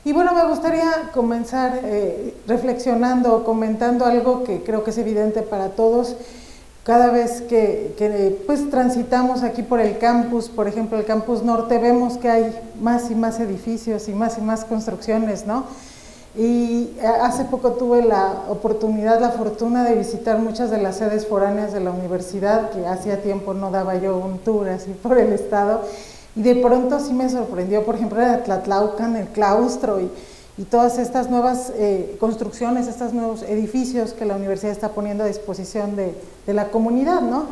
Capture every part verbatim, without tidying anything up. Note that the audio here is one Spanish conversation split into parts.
Y bueno, me gustaría comenzar eh, reflexionando o comentando algo que creo que es evidente para todos. Cada vez que, que pues, transitamos aquí por el campus, por ejemplo el campus norte, vemos que hay más y más edificios y más y más construcciones, ¿no? Y hace poco tuve la oportunidad, la fortuna de visitar muchas de las sedes foráneas de la universidad, que hacía tiempo no daba yo un tour así por el estado, y de pronto sí me sorprendió, por ejemplo, en Tlatlaucan, el claustro y, y todas estas nuevas eh, construcciones, estos nuevos edificios que la universidad está poniendo a disposición de, de la comunidad, ¿no?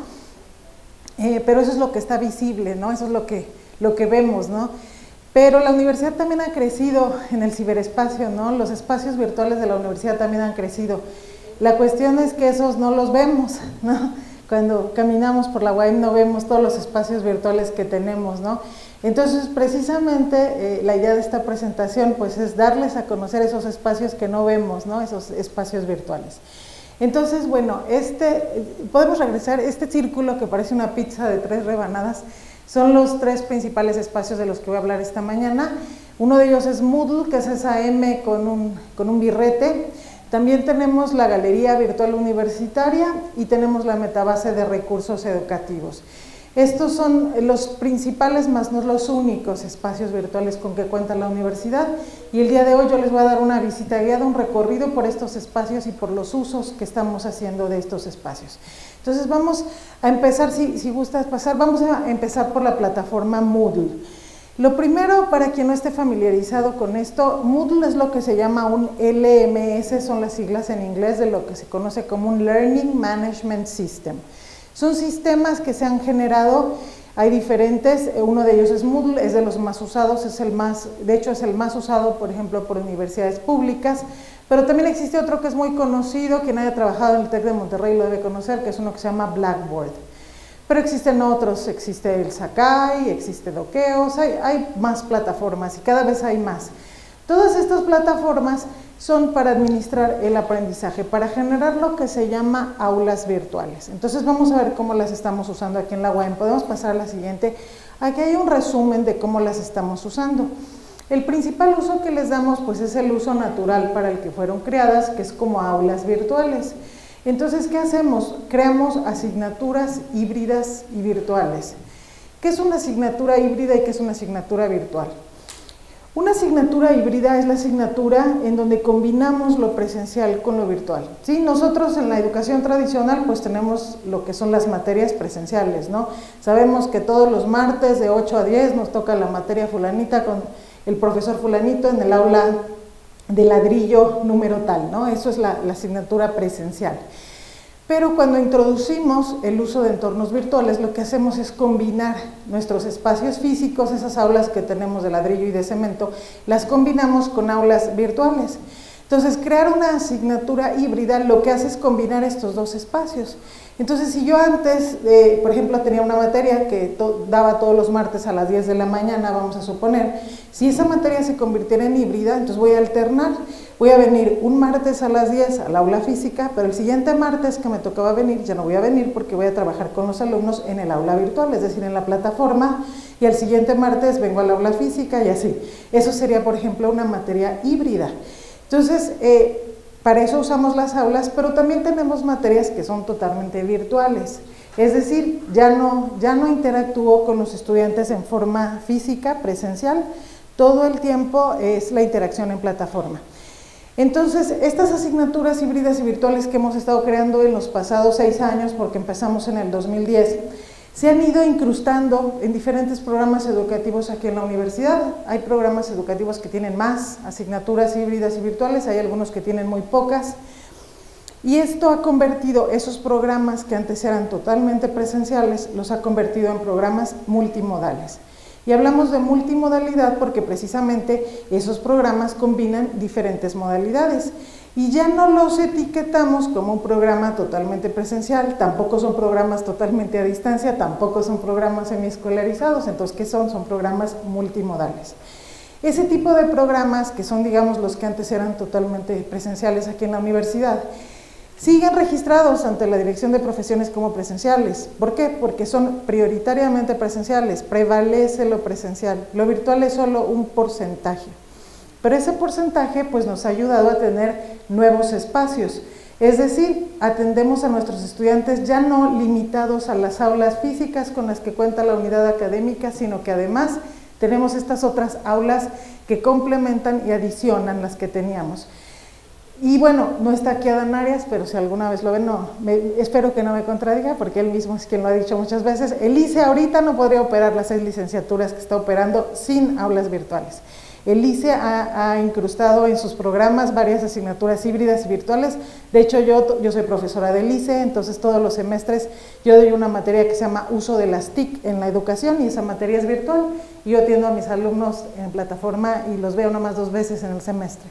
Eh, pero eso es lo que está visible, ¿no? Eso es lo que, lo que vemos, ¿no? Pero la universidad también ha crecido en el ciberespacio, ¿no? Los espacios virtuales de la universidad también han crecido. La cuestión es que esos no los vemos, ¿no? Cuando caminamos por la U A M no vemos todos los espacios virtuales que tenemos, ¿no? Entonces, precisamente, eh, la idea de esta presentación, pues, es darles a conocer esos espacios que no vemos, ¿no? Esos espacios virtuales. Entonces, bueno, este, podemos regresar, este círculo que parece una pizza de tres rebanadas, son los tres principales espacios de los que voy a hablar esta mañana. Uno de ellos es Moodle, que es esa M con un, con un birrete. También tenemos la Galería Virtual Universitaria y tenemos la Metabase de Recursos Educativos. Estos son los principales, más no los únicos espacios virtuales con que cuenta la universidad, y el día de hoy yo les voy a dar una visita guiada, un recorrido por estos espacios y por los usos que estamos haciendo de estos espacios. Entonces vamos a empezar, si, si gustas pasar, vamos a empezar por la plataforma Moodle. Lo primero, para quien no esté familiarizado con esto, Moodle es lo que se llama un L M S, son las siglas en inglés de lo que se conoce como un Learning Management System. Son sistemas que se han generado, hay diferentes, uno de ellos es Moodle, es de los más usados, es el más, de hecho es el más usado, por ejemplo, por universidades públicas, pero también existe otro que es muy conocido, quien haya trabajado en el TEC de Monterrey lo debe conocer, que es uno que se llama Blackboard. Pero existen otros, existe el Sakai, existe Dokeos, hay, hay más plataformas y cada vez hay más. Todas estas plataformas son para administrar el aprendizaje, para generar lo que se llama aulas virtuales. Entonces vamos a ver cómo las estamos usando aquí en la U A M. Podemos pasar a la siguiente. Aquí hay un resumen de cómo las estamos usando. El principal uso que les damos pues es el uso natural para el que fueron creadas, que es como aulas virtuales. Entonces, ¿qué hacemos? Creamos asignaturas híbridas y virtuales. ¿Qué es una asignatura híbrida y qué es una asignatura virtual? Una asignatura híbrida es la asignatura en donde combinamos lo presencial con lo virtual, ¿sí? Nosotros en la educación tradicional pues tenemos lo que son las materias presenciales, ¿no? Sabemos que todos los martes de ocho a diez nos toca la materia fulanita con el profesor fulanito en el aula de ladrillo número tal, ¿no? Eso es la, la asignatura presencial. Pero cuando introducimos el uso de entornos virtuales, lo que hacemos es combinar nuestros espacios físicos, esas aulas que tenemos de ladrillo y de cemento, las combinamos con aulas virtuales. Entonces, crear una asignatura híbrida lo que hace es combinar estos dos espacios. Entonces, si yo antes, eh, por ejemplo, tenía una materia que to daba todos los martes a las diez de la mañana, vamos a suponer, si esa materia se convirtiera en híbrida, entonces voy a alternar, voy a venir un martes a las diez al aula física, pero el siguiente martes que me tocaba venir, ya no voy a venir porque voy a trabajar con los alumnos en el aula virtual, es decir, en la plataforma, y al siguiente martes vengo al aula física y así. Eso sería, por ejemplo, una materia híbrida. Entonces, eh, para eso usamos las aulas, pero también tenemos materias que son totalmente virtuales. Es decir, ya no, ya no interactúo con los estudiantes en forma física, presencial, todo el tiempo es la interacción en plataforma. Entonces, estas asignaturas híbridas y virtuales que hemos estado creando en los pasados seis años, porque empezamos en el dos mil diez, se han ido incrustando en diferentes programas educativos aquí en la universidad. Hay programas educativos que tienen más asignaturas híbridas y virtuales, hay algunos que tienen muy pocas, y esto ha convertido esos programas que antes eran totalmente presenciales, los ha convertido en programas multimodales. Y hablamos de multimodalidad porque precisamente esos programas combinan diferentes modalidades. Y ya no los etiquetamos como un programa totalmente presencial, tampoco son programas totalmente a distancia, tampoco son programas semiescolarizados, entonces, ¿qué son? Son programas multimodales. Ese tipo de programas, que son, digamos, los que antes eran totalmente presenciales aquí en la universidad, siguen registrados ante la Dirección de Profesiones como presenciales. ¿Por qué? Porque son prioritariamente presenciales, prevalece lo presencial, lo virtual es solo un porcentaje. pero ese porcentaje pues nos ha ayudado a tener nuevos espacios. Es decir, atendemos a nuestros estudiantes ya no limitados a las aulas físicas con las que cuenta la unidad académica, sino que además tenemos estas otras aulas que complementan y adicionan las que teníamos. Y bueno, no está aquí Adán Arias, pero si alguna vez lo ven, no, me, espero que no me contradiga, porque él mismo es quien lo ha dicho muchas veces. El I C E ahorita no podría operar las seis licenciaturas que está operando sin aulas virtuales. El I C E ha, ha incrustado en sus programas varias asignaturas híbridas y virtuales. De hecho, yo, yo soy profesora del I C E, entonces todos los semestres yo doy una materia que se llama uso de las T I C en la educación, y esa materia es virtual. Y yo atiendo a mis alumnos en plataforma y los veo nomás dos veces en el semestre.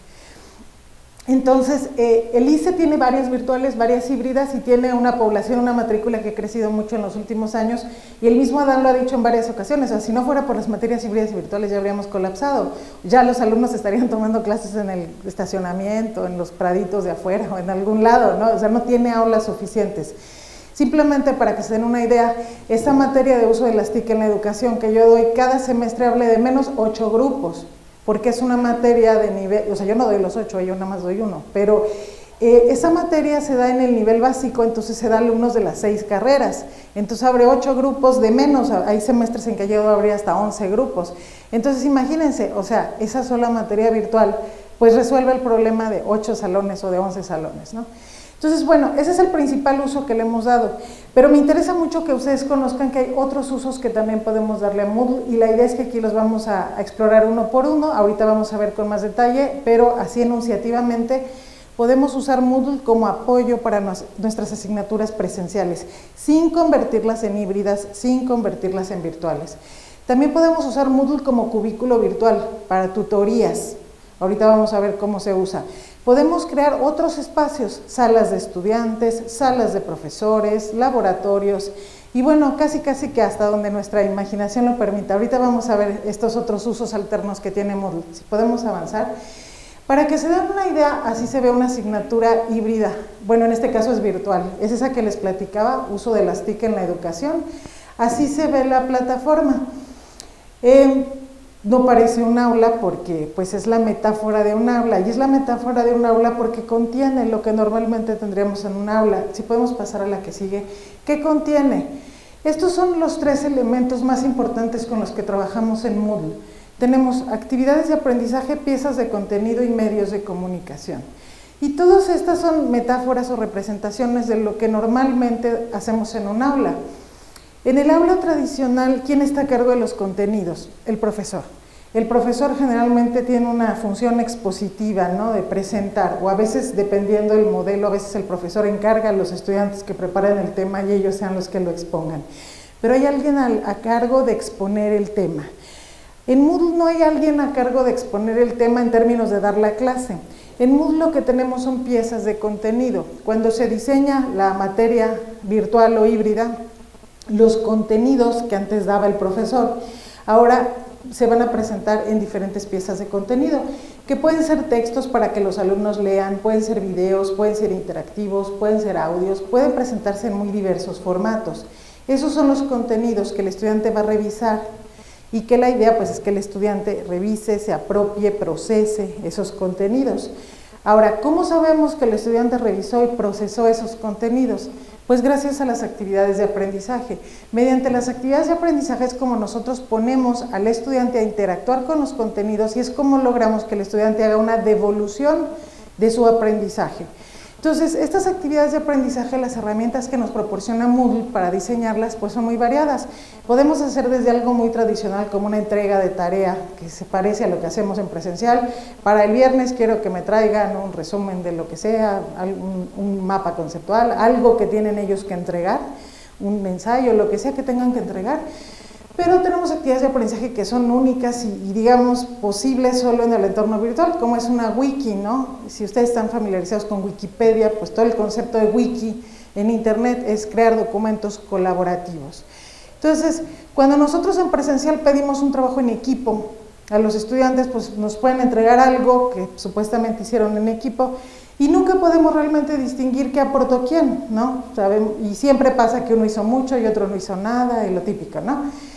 Entonces, eh, el I C E tiene varias virtuales, varias híbridas, y tiene una población, una matrícula que ha crecido mucho en los últimos años, y el mismo Adán lo ha dicho en varias ocasiones, o sea, si no fuera por las materias híbridas y virtuales ya habríamos colapsado, ya los alumnos estarían tomando clases en el estacionamiento, en los praditos de afuera o en algún lado, ¿no? O sea, no tiene aulas suficientes. Simplemente para que se den una idea, esta materia de uso de las T I C en la educación que yo doy cada semestre hable de menos ocho grupos, porque es una materia de nivel, o sea, yo no doy los ocho, yo nada más doy uno, pero eh, esa materia se da en el nivel básico, entonces se da a alumnos de las seis carreras, entonces abre ocho grupos de menos, hay semestres en que yo abrí hasta once grupos, entonces imagínense, o sea, esa sola materia virtual, pues resuelve el problema de ocho salones o de once salones, ¿no? Entonces, bueno, ese es el principal uso que le hemos dado, pero me interesa mucho que ustedes conozcan que hay otros usos que también podemos darle a Moodle, y la idea es que aquí los vamos a, a explorar uno por uno. Ahorita vamos a ver con más detalle, pero así enunciativamente podemos usar Moodle como apoyo para nos, nuestras asignaturas presenciales, sin convertirlas en híbridas, sin convertirlas en virtuales. También podemos usar Moodle como cubículo virtual para tutorías. Ahorita vamos a ver cómo se usa. Podemos crear otros espacios, salas de estudiantes, salas de profesores, laboratorios, y bueno, casi casi que hasta donde nuestra imaginación lo permita. Ahorita vamos a ver estos otros usos alternos que tiene Moodle, si podemos avanzar. Para que se den una idea, así se ve una asignatura híbrida, bueno, en este caso es virtual, es esa que les platicaba, uso de las T I C en la educación, así se ve la plataforma. Eh, No parece un aula porque pues es la metáfora de un aula, y es la metáfora de un aula porque contiene lo que normalmente tendríamos en un aula. Si podemos pasar a la que sigue. ¿Qué contiene? Estos son los tres elementos más importantes con los que trabajamos en Moodle. Tenemos actividades de aprendizaje, piezas de contenido y medios de comunicación. Y todas estas son metáforas o representaciones de lo que normalmente hacemos en un aula. En el aula tradicional, ¿quién está a cargo de los contenidos? El profesor. El profesor generalmente tiene una función expositiva, ¿no? De presentar, o a veces, dependiendo del modelo, a veces el profesor encarga a los estudiantes que preparen el tema y ellos sean los que lo expongan. Pero hay alguien a, a cargo de exponer el tema. En Moodle no hay alguien a cargo de exponer el tema en términos de dar la clase. En Moodle lo que tenemos son piezas de contenido. Cuando se diseña la materia virtual o híbrida, los contenidos que antes daba el profesor, ahora se van a presentar en diferentes piezas de contenido, que pueden ser textos para que los alumnos lean, pueden ser videos, pueden ser interactivos, pueden ser audios, pueden presentarse en muy diversos formatos. Esos son los contenidos que el estudiante va a revisar, y que la idea pues es que el estudiante revise, se apropie, procese esos contenidos. Ahora, ¿cómo sabemos que el estudiante revisó y procesó esos contenidos? Pues gracias a las actividades de aprendizaje. Mediante las actividades de aprendizaje es como nosotros ponemos al estudiante a interactuar con los contenidos, y es como logramos que el estudiante haga una devolución de su aprendizaje. Entonces, estas actividades de aprendizaje, las herramientas que nos proporciona Moodle para diseñarlas, pues son muy variadas. Podemos hacer desde algo muy tradicional como una entrega de tarea que se parece a lo que hacemos en presencial. Para el viernes quiero que me traigan un resumen de lo que sea, un, un mapa conceptual, algo que tienen ellos que entregar, un ensayo, lo que sea que tengan que entregar. Pero tenemos actividades de aprendizaje que son únicas y, y digamos posibles solo en el entorno virtual, como es una wiki, ¿no? Si ustedes están familiarizados con Wikipedia, pues todo el concepto de wiki en internet es crear documentos colaborativos. Entonces, cuando nosotros en presencial pedimos un trabajo en equipo a los estudiantes, pues nos pueden entregar algo que supuestamente hicieron en equipo, y nunca podemos realmente distinguir qué aportó quién, ¿no? ¿Saben? Y siempre pasa que uno hizo mucho y otro no hizo nada, y lo típico, ¿no?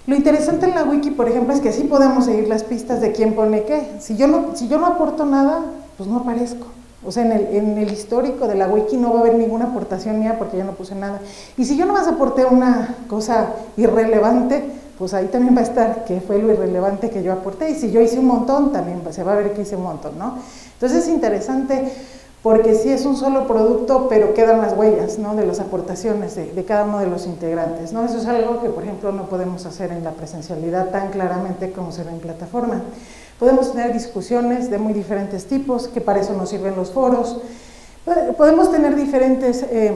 Lo interesante en la wiki, por ejemplo, es que sí podemos seguir las pistas de quién pone qué. Si yo no, si yo no aporto nada, pues no aparezco. O sea, en el, en el histórico de la wiki no va a haber ninguna aportación mía porque yo no puse nada. Y si yo nomás aporté una cosa irrelevante, pues ahí también va a estar que fue lo irrelevante que yo aporté. Y si yo hice un montón, también se va a ver que hice un montón, ¿no? Entonces es interesante porque sí es un solo producto, pero quedan las huellas, ¿no?, de las aportaciones de, de cada uno de los integrantes, ¿no? Eso es algo que, por ejemplo, no podemos hacer en la presencialidad tan claramente como se ve en plataforma. Podemos tener discusiones de muy diferentes tipos, que para eso nos sirven los foros. Podemos tener diferentes eh,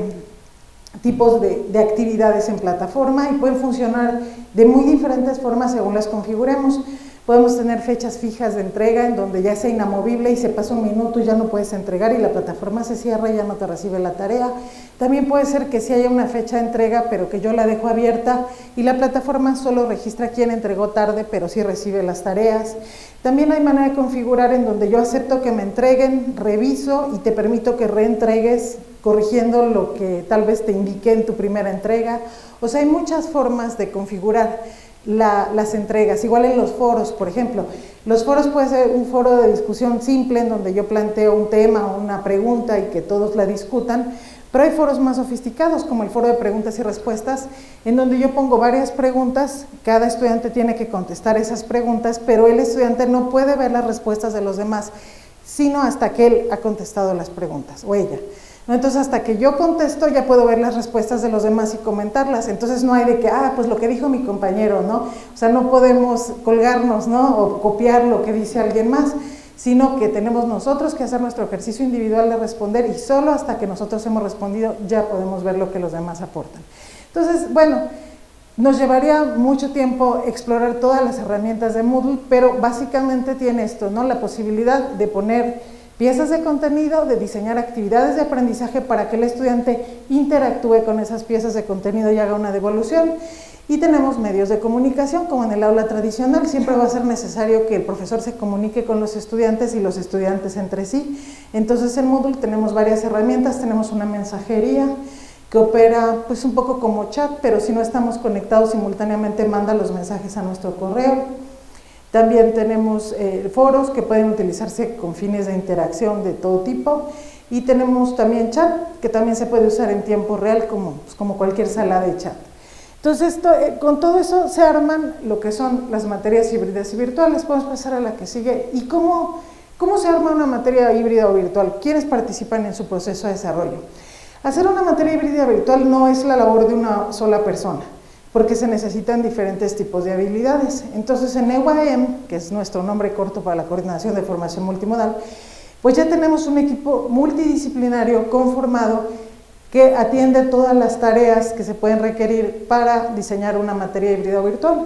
tipos de, de actividades en plataforma y pueden funcionar de muy diferentes formas según las configuremos. Podemos tener fechas fijas de entrega en donde ya sea inamovible y se pasa un minuto y ya no puedes entregar y la plataforma se cierra y ya no te recibe la tarea. También puede ser que sí haya una fecha de entrega pero que yo la dejo abierta y la plataforma solo registra quién entregó tarde pero sí recibe las tareas. También hay manera de configurar en donde yo acepto que me entreguen, reviso y te permito que reentregues corrigiendo lo que tal vez te indiqué en tu primera entrega. O sea, hay muchas formas de configurar La, las entregas, igual en los foros, por ejemplo. Los foros puede ser un foro de discusión simple en donde yo planteo un tema o una pregunta y que todos la discutan, pero hay foros más sofisticados como el foro de preguntas y respuestas en donde yo pongo varias preguntas, cada estudiante tiene que contestar esas preguntas, pero el estudiante no puede ver las respuestas de los demás, sino hasta que él ha contestado las preguntas, o ella. ¿No? Entonces, hasta que yo contesto, ya puedo ver las respuestas de los demás y comentarlas. Entonces, no hay de que, ah, pues lo que dijo mi compañero, ¿no? O sea, no podemos colgarnos, ¿no?, o copiar lo que dice alguien más, sino que tenemos nosotros que hacer nuestro ejercicio individual de responder y solo hasta que nosotros hemos respondido ya podemos ver lo que los demás aportan. Entonces, bueno, nos llevaría mucho tiempo explorar todas las herramientas de Moodle, pero básicamente tiene esto, ¿no?, la posibilidad de poner piezas de contenido, de diseñar actividades de aprendizaje para que el estudiante interactúe con esas piezas de contenido y haga una devolución. Y tenemos medios de comunicación, como en el aula tradicional, siempre va a ser necesario que el profesor se comunique con los estudiantes y los estudiantes entre sí. Entonces en Moodle tenemos varias herramientas, tenemos una mensajería que opera pues un poco como chat, pero si no estamos conectados simultáneamente manda los mensajes a nuestro correo. También tenemos eh, foros que pueden utilizarse con fines de interacción de todo tipo y tenemos también chat que también se puede usar en tiempo real como, pues, como cualquier sala de chat. Entonces, esto, eh, con todo eso se arman lo que son las materias híbridas y virtuales. Podemos pasar a la que sigue. ¿Y cómo, cómo se arma una materia híbrida o virtual? ¿Quiénes participan en su proceso de desarrollo? Hacer una materia híbrida virtual no es la labor de una sola persona, porque se necesitan diferentes tipos de habilidades. Entonces en E U A M, que es nuestro nombre corto para la Coordinación de Formación Multimodal, pues ya tenemos un equipo multidisciplinario conformado que atiende todas las tareas que se pueden requerir para diseñar una materia híbrida o virtual.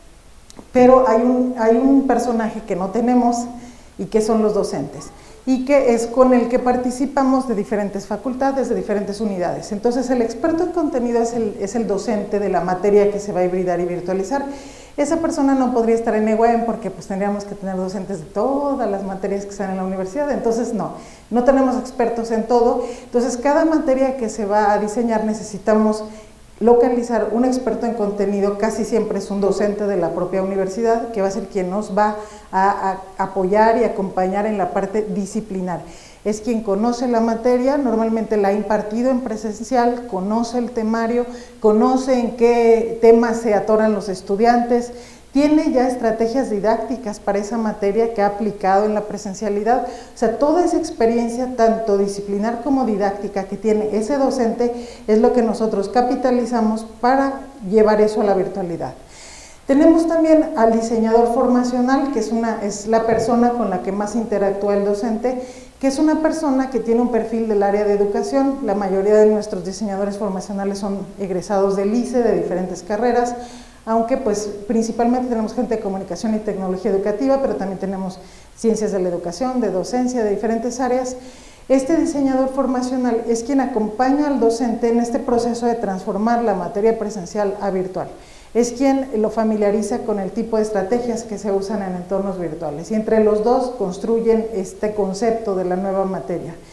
Pero hay un, hay un personaje que no tenemos y que son los docentes, y que es con el que participamos de diferentes facultades, de diferentes unidades. Entonces el experto en contenido es el, es el docente de la materia que se va a hibridar y virtualizar. Esa persona no podría estar en E U A M porque pues tendríamos que tener docentes de todas las materias que están en la universidad, entonces no, no tenemos expertos en todo. Entonces cada materia que se va a diseñar necesitamos localizar un experto en contenido, casi siempre es un docente de la propia universidad que va a ser quien nos va a, a apoyar y acompañar en la parte disciplinar. Es quien conoce la materia, normalmente la ha impartido en presencial, conoce el temario, conoce en qué temas se atoran los estudiantes, tiene ya estrategias didácticas para esa materia que ha aplicado en la presencialidad. O sea, toda esa experiencia, tanto disciplinar como didáctica que tiene ese docente, es lo que nosotros capitalizamos para llevar eso a la virtualidad. Tenemos también al diseñador formacional, que es, una, es la persona con la que más interactúa el docente, que es una persona que tiene un perfil del área de educación. La mayoría de nuestros diseñadores formacionales son egresados del I C E, de diferentes carreras, aunque pues principalmente tenemos gente de comunicación y tecnología educativa, pero también tenemos ciencias de la educación, de docencia, de diferentes áreas. Este diseñador formacional es quien acompaña al docente en este proceso de transformar la materia presencial a virtual. Es quien lo familiariza con el tipo de estrategias que se usan en entornos virtuales y entre los dos construyen este concepto de la nueva materia.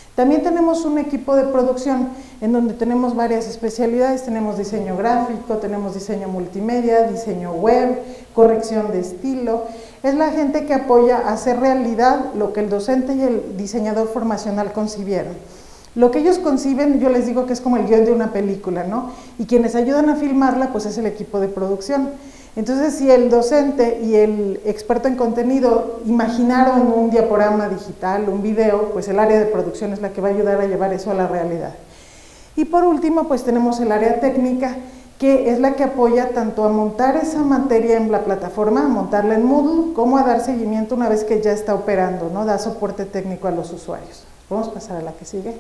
También tenemos un equipo de producción en donde tenemos varias especialidades, tenemos diseño gráfico, tenemos diseño multimedia, diseño web, corrección de estilo. Es la gente que apoya a hacer realidad lo que el docente y el diseñador formacional concibieron. Lo que ellos conciben, yo les digo que es como el guión de una película, ¿no? Y quienes ayudan a filmarla, pues es el equipo de producción. Entonces, si el docente y el experto en contenido imaginaron un diaporama digital, un video, pues el área de producción es la que va a ayudar a llevar eso a la realidad. Y por último, pues tenemos el área técnica, que es la que apoya tanto a montar esa materia en la plataforma, a montarla en Moodle, como a dar seguimiento una vez que ya está operando, ¿no? Da soporte técnico a los usuarios. Vamos a pasar a la que sigue.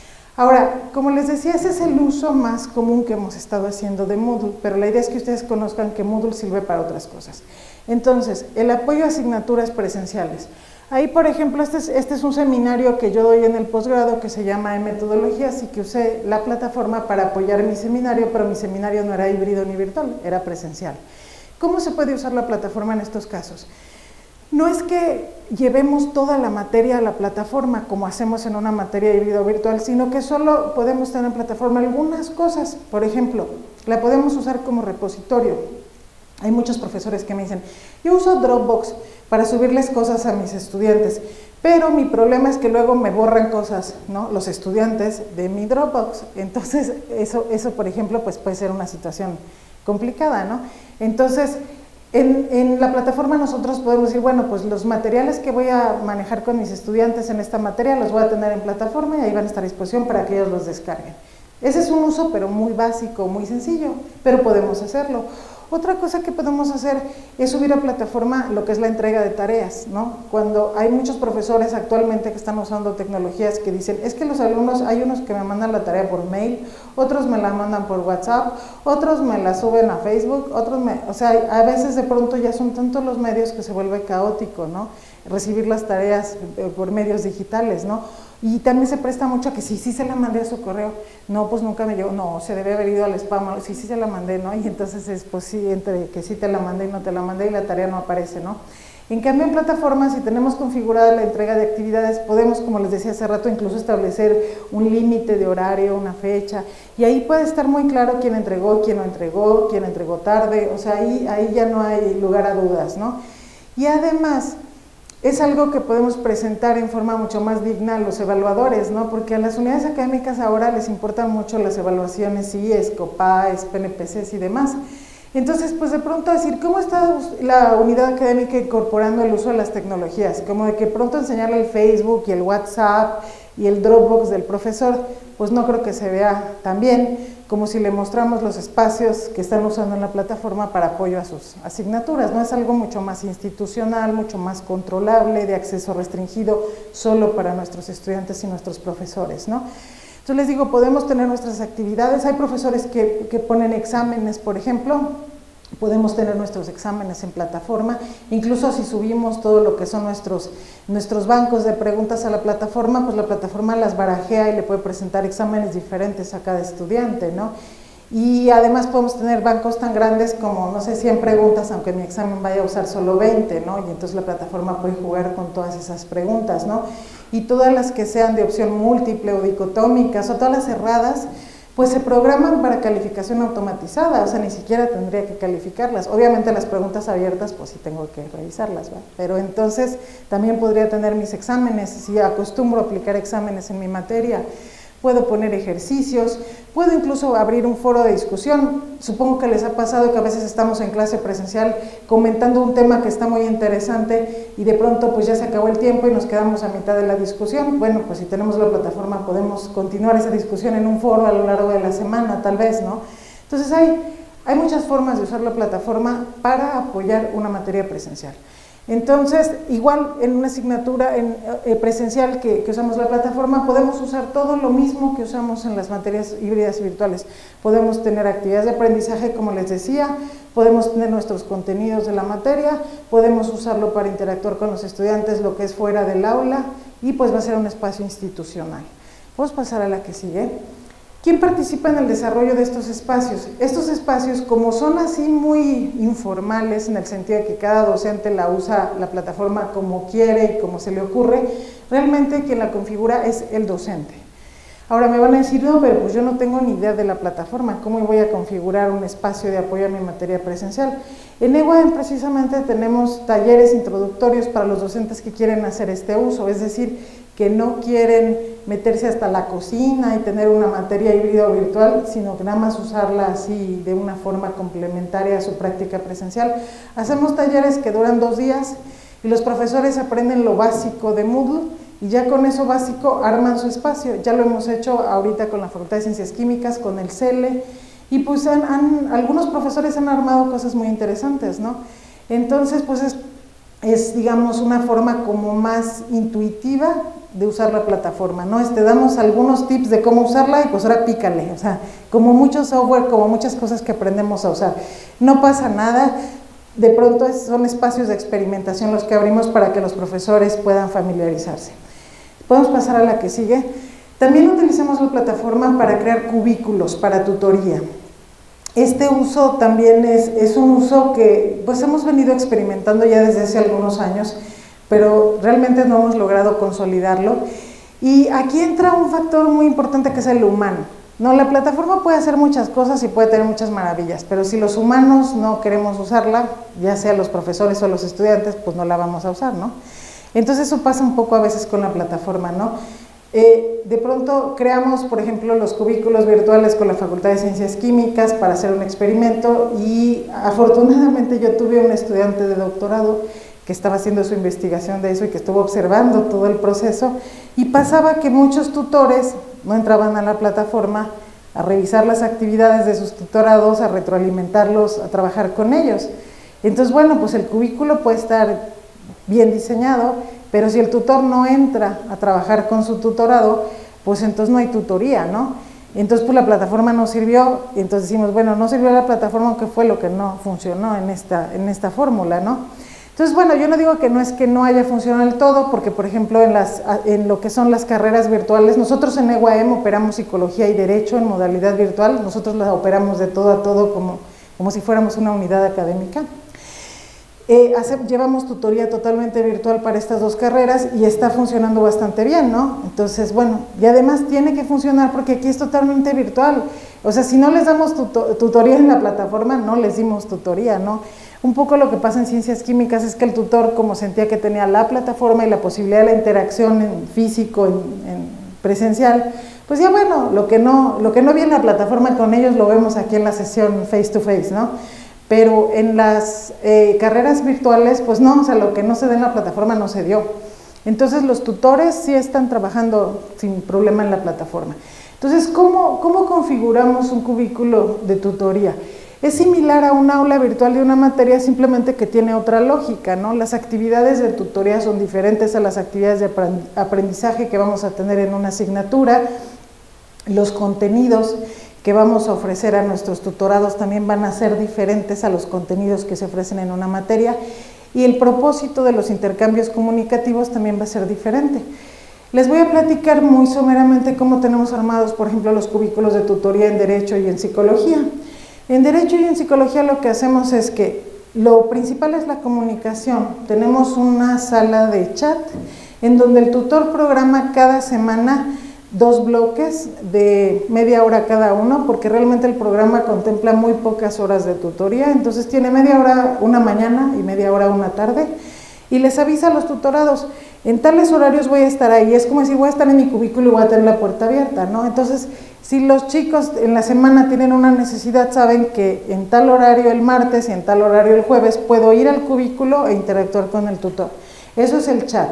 Ahora, como les decía, ese es el uso más común que hemos estado haciendo de Moodle, pero la idea es que ustedes conozcan que Moodle sirve para otras cosas. Entonces, el apoyo a asignaturas presenciales. Ahí, por ejemplo, este es, este es un seminario que yo doy en el posgrado que se llama Metodologías y que usé la plataforma para apoyar mi seminario, pero mi seminario no era híbrido ni virtual, era presencial. ¿Cómo se puede usar la plataforma en estos casos? No es que llevemos toda la materia a la plataforma como hacemos en una materia híbrida o virtual, sino que solo podemos tener en plataforma algunas cosas. Por ejemplo, la podemos usar como repositorio. Hay muchos profesores que me dicen, yo uso Dropbox para subirles cosas a mis estudiantes, pero mi problema es que luego me borran cosas, ¿no? Los estudiantes de mi Dropbox. Entonces, eso, eso por ejemplo, pues puede ser una situación complicada, ¿no? Entonces, En, en la plataforma nosotros podemos decir, bueno, pues los materiales que voy a manejar con mis estudiantes en esta materia los voy a tener en plataforma y ahí van a estar a disposición para que ellos los descarguen. Ese es un uso, pero muy básico, muy sencillo, pero podemos hacerlo. Otra cosa que podemos hacer es subir a plataforma lo que es la entrega de tareas, ¿no? Cuando hay muchos profesores actualmente que están usando tecnologías que dicen, es que los alumnos, hay unos que me mandan la tarea por mail, otros me la mandan por WhatsApp, otros me la suben a Facebook, otros me, o sea, a veces de pronto ya son tantos los medios que se vuelve caótico, ¿no? Recibir las tareas por medios digitales, ¿no? Y también se presta mucho a que si sí, sí se la mandé a su correo, no, pues nunca me llegó, no, se debe haber ido al spam, sí, sí se la mandé, ¿no? Y entonces es, pues sí, entre que sí te la mandé y no te la mandé y la tarea no aparece, ¿no? En cambio, en plataformas, si tenemos configurada la entrega de actividades, podemos, como les decía hace rato, incluso establecer un límite de horario, una fecha, y ahí puede estar muy claro quién entregó, quién no entregó, quién entregó tarde, o sea, ahí, ahí ya no hay lugar a dudas, ¿no? Y además, es algo que podemos presentar en forma mucho más digna a los evaluadores, ¿no? Porque a las unidades académicas ahora les importan mucho las evaluaciones I E S, COPAES, P N P Cs y demás. Entonces, pues de pronto decir, ¿cómo está la unidad académica incorporando el uso de las tecnologías? Como de que pronto enseñarle el Facebook y el WhatsApp y el Dropbox del profesor, pues no creo que se vea tan bien como si le mostramos los espacios que están usando en la plataforma para apoyo a sus asignaturas, ¿no? Es algo mucho más institucional, mucho más controlable, de acceso restringido solo para nuestros estudiantes y nuestros profesores, ¿no? Entonces les digo, podemos tener nuestras actividades, hay profesores que, que ponen exámenes, por ejemplo, podemos tener nuestros exámenes en plataforma, incluso si subimos todo lo que son nuestros, nuestros bancos de preguntas a la plataforma, pues la plataforma las barajea y le puede presentar exámenes diferentes a cada estudiante, ¿no? Y además podemos tener bancos tan grandes como, no sé, cien preguntas, aunque mi examen vaya a usar solo veinte, ¿no? Y entonces la plataforma puede jugar con todas esas preguntas, ¿no? Y todas las que sean de opción múltiple o dicotómicas, o todas las cerradas, pues se programan para calificación automatizada, o sea, ni siquiera tendría que calificarlas. Obviamente las preguntas abiertas, pues sí tengo que revisarlas, ¿verdad? Pero entonces también podría tener mis exámenes, si acostumbro a aplicar exámenes en mi materia, puedo poner ejercicios, puedo incluso abrir un foro de discusión. Supongo que les ha pasado que a veces estamos en clase presencial comentando un tema que está muy interesante y de pronto pues ya se acabó el tiempo y nos quedamos a mitad de la discusión. Bueno, pues si tenemos la plataforma podemos continuar esa discusión en un foro a lo largo de la semana, tal vez, ¿no? Entonces hay, hay muchas formas de usar la plataforma para apoyar una materia presencial. Entonces, igual en una asignatura en, eh, presencial que, que usamos la plataforma, podemos usar todo lo mismo que usamos en las materias híbridas y virtuales. Podemos tener actividades de aprendizaje, como les decía, podemos tener nuestros contenidos de la materia, podemos usarlo para interactuar con los estudiantes, lo que es fuera del aula, y pues va a ser un espacio institucional. Vamos a pasar a la que sigue. ¿Quién participa en el desarrollo de estos espacios? Estos espacios, como son así muy informales, en el sentido de que cada docente la usa la plataforma como quiere y como se le ocurre, realmente quien la configura es el docente. Ahora me van a decir, no, pero pues yo no tengo ni idea de la plataforma, ¿cómo voy a configurar un espacio de apoyo a mi materia presencial? En E W A E M precisamente tenemos talleres introductorios para los docentes que quieren hacer este uso, es decir, que no quieren meterse hasta la cocina y tener una materia híbrida o virtual, sino que nada más usarla así de una forma complementaria a su práctica presencial. Hacemos talleres que duran dos días y los profesores aprenden lo básico de Moodle y ya con eso básico arman su espacio. Ya lo hemos hecho ahorita con la Facultad de Ciencias Químicas, con el C E L E, y pues han, han, algunos profesores han armado cosas muy interesantes, ¿no? Entonces, pues es, es, digamos, una forma como más intuitiva de usar la plataforma, ¿no? Te damos algunos tips de cómo usarla y pues ahora pícale, o sea, como mucho software, como muchas cosas que aprendemos a usar. No pasa nada, de pronto es, son espacios de experimentación los que abrimos para que los profesores puedan familiarizarse. Podemos pasar a la que sigue. También utilizamos la plataforma para crear cubículos para tutoría. Este uso también es, es un uso que pues hemos venido experimentando ya desde hace algunos años, pero realmente no hemos logrado consolidarlo. Y aquí entra un factor muy importante que es el humano. No, la plataforma puede hacer muchas cosas y puede tener muchas maravillas, pero si los humanos no queremos usarla, ya sea los profesores o los estudiantes, pues no la vamos a usar, ¿no? Entonces eso pasa un poco a veces con la plataforma, ¿no? Eh, de pronto creamos, por ejemplo, los cubículos virtuales con la Facultad de Ciencias Químicas para hacer un experimento y afortunadamente yo tuve un estudiante de doctorado que estaba haciendo su investigación de eso y que estuvo observando todo el proceso, y pasaba que muchos tutores no entraban a la plataforma a revisar las actividades de sus tutorados, a retroalimentarlos, a trabajar con ellos. Entonces, bueno, pues el cubículo puede estar bien diseñado, pero si el tutor no entra a trabajar con su tutorado, pues entonces no hay tutoría, ¿no? Entonces, pues la plataforma no sirvió, y entonces decimos, bueno, no sirvió la plataforma, aunque fue lo que no funcionó en esta, en esta fórmula, ¿no? Entonces, bueno, yo no digo que no es que no haya funcionado del todo, porque por ejemplo en, las, en lo que son las carreras virtuales, nosotros en E W A E M operamos psicología y derecho en modalidad virtual, nosotros la operamos de todo a todo como, como si fuéramos una unidad académica. Eh, hace, llevamos tutoría totalmente virtual para estas dos carreras y está funcionando bastante bien, ¿no? Entonces, bueno, y además tiene que funcionar porque aquí es totalmente virtual, o sea, si no les damos tuto, tutoría en la plataforma, no les dimos tutoría, ¿no? Un poco lo que pasa en Ciencias Químicas es que el tutor, como sentía que tenía la plataforma y la posibilidad de la interacción en físico, en, en presencial, pues ya bueno, lo que, no, lo que no vi en la plataforma con ellos lo vemos aquí en la sesión face to face, ¿no? Pero en las eh, carreras virtuales, pues no, o sea, lo que no se da en la plataforma no se dio. Entonces los tutores sí están trabajando sin problema en la plataforma. Entonces, ¿cómo, cómo configuramos un cubículo de tutoría? Es similar a un aula virtual de una materia, simplemente que tiene otra lógica, ¿no? Las actividades de tutoría son diferentes a las actividades de aprendizaje que vamos a tener en una asignatura. Los contenidos que vamos a ofrecer a nuestros tutorados también van a ser diferentes a los contenidos que se ofrecen en una materia, y el propósito de los intercambios comunicativos también va a ser diferente. Les voy a platicar muy someramente cómo tenemos armados, por ejemplo, los cubículos de tutoría en Derecho y en Psicología. En Derecho y en Psicología lo que hacemos es que lo principal es la comunicación. Tenemos una sala de chat en donde el tutor programa cada semana dos bloques de media hora cada uno, porque realmente el programa contempla muy pocas horas de tutoría, entonces tiene media hora una mañana y media hora una tarde, y les avisa a los tutorados, en tales horarios voy a estar ahí, es como si voy a estar en mi cubículo y voy a tener la puerta abierta, ¿no? Entonces, si los chicos en la semana tienen una necesidad, saben que en tal horario el martes y en tal horario el jueves puedo ir al cubículo e interactuar con el tutor. Eso es el chat.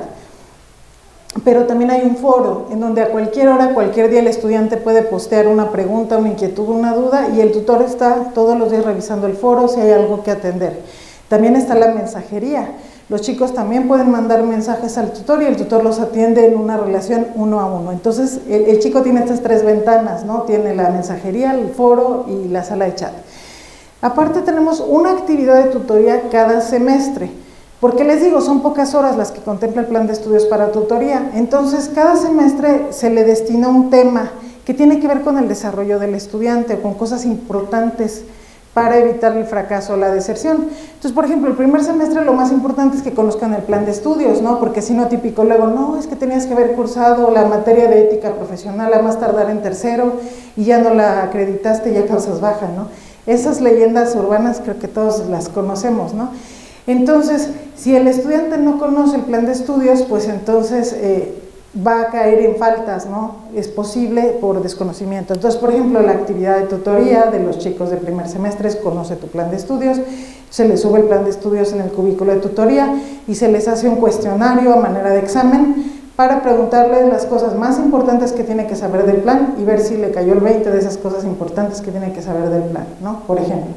Pero también hay un foro en donde a cualquier hora, cualquier día el estudiante puede postear una pregunta, una inquietud, una duda, y el tutor está todos los días revisando el foro si hay algo que atender. También está la mensajería. Los chicos también pueden mandar mensajes al tutor y el tutor los atiende en una relación uno a uno. Entonces, el, el chico tiene estas tres ventanas, ¿no? Tiene la mensajería, el foro y la sala de chat. Aparte tenemos una actividad de tutoría cada semestre, porque les digo, son pocas horas las que contempla el plan de estudios para tutoría. Entonces, cada semestre se le destina un tema que tiene que ver con el desarrollo del estudiante o con cosas importantes para evitar el fracaso o la deserción. Entonces, por ejemplo, el primer semestre lo más importante es que conozcan el plan de estudios, ¿no? Porque si no, típico luego, no, es que tenías que haber cursado la materia de ética profesional a más tardar en tercero y ya no la acreditaste y ya causas baja, ¿no? Esas leyendas urbanas creo que todos las conocemos, ¿no? Entonces, si el estudiante no conoce el plan de estudios, pues entonces eh, va a caer en faltas, ¿no? Es posible por desconocimiento. Entonces, por ejemplo, la actividad de tutoría de los chicos de primer semestre es conoce tu plan de estudios, se les sube el plan de estudios en el cubículo de tutoría y se les hace un cuestionario a manera de examen para preguntarles las cosas más importantes que tiene que saber del plan y ver si le cayó el veinte de esas cosas importantes que tiene que saber del plan, ¿no? Por ejemplo.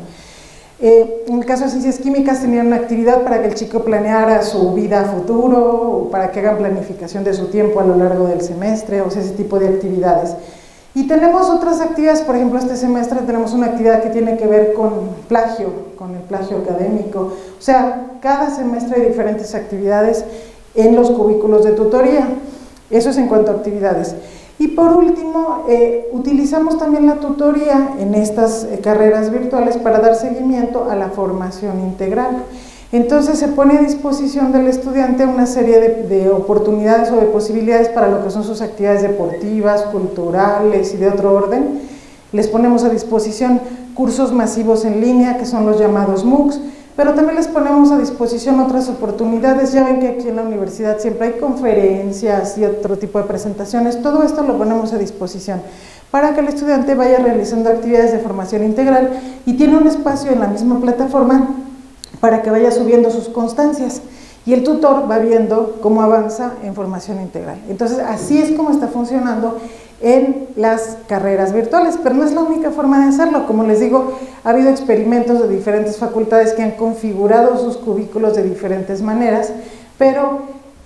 Eh, en el caso de ciencias químicas tenían una actividad para que el chico planeara su vida a futuro, o para que hagan planificación de su tiempo a lo largo del semestre, o sea, ese tipo de actividades. Y tenemos otras actividades, por ejemplo, este semestre tenemos una actividad que tiene que ver con plagio, con el plagio académico, o sea, cada semestre hay diferentes actividades en los cubículos de tutoría, eso es en cuanto a actividades. Y por último, eh, utilizamos también la tutoría en estas eh, carreras virtuales para dar seguimiento a la formación integral. Entonces se pone a disposición del estudiante una serie de, de oportunidades o de posibilidades para lo que son sus actividades deportivas, culturales y de otro orden. Les ponemos a disposición cursos masivos en línea, que son los llamados MOOCs, pero también les ponemos a disposición otras oportunidades. Ya ven que aquí en la universidad siempre hay conferencias y otro tipo de presentaciones, todo esto lo ponemos a disposición para que el estudiante vaya realizando actividades de formación integral y tiene un espacio en la misma plataforma para que vaya subiendo sus constancias y el tutor va viendo cómo avanza en formación integral. Entonces, así es como está funcionando en las carreras virtuales, pero no es la única forma de hacerlo. Como les digo, ha habido experimentos de diferentes facultades que han configurado sus cubículos de diferentes maneras, pero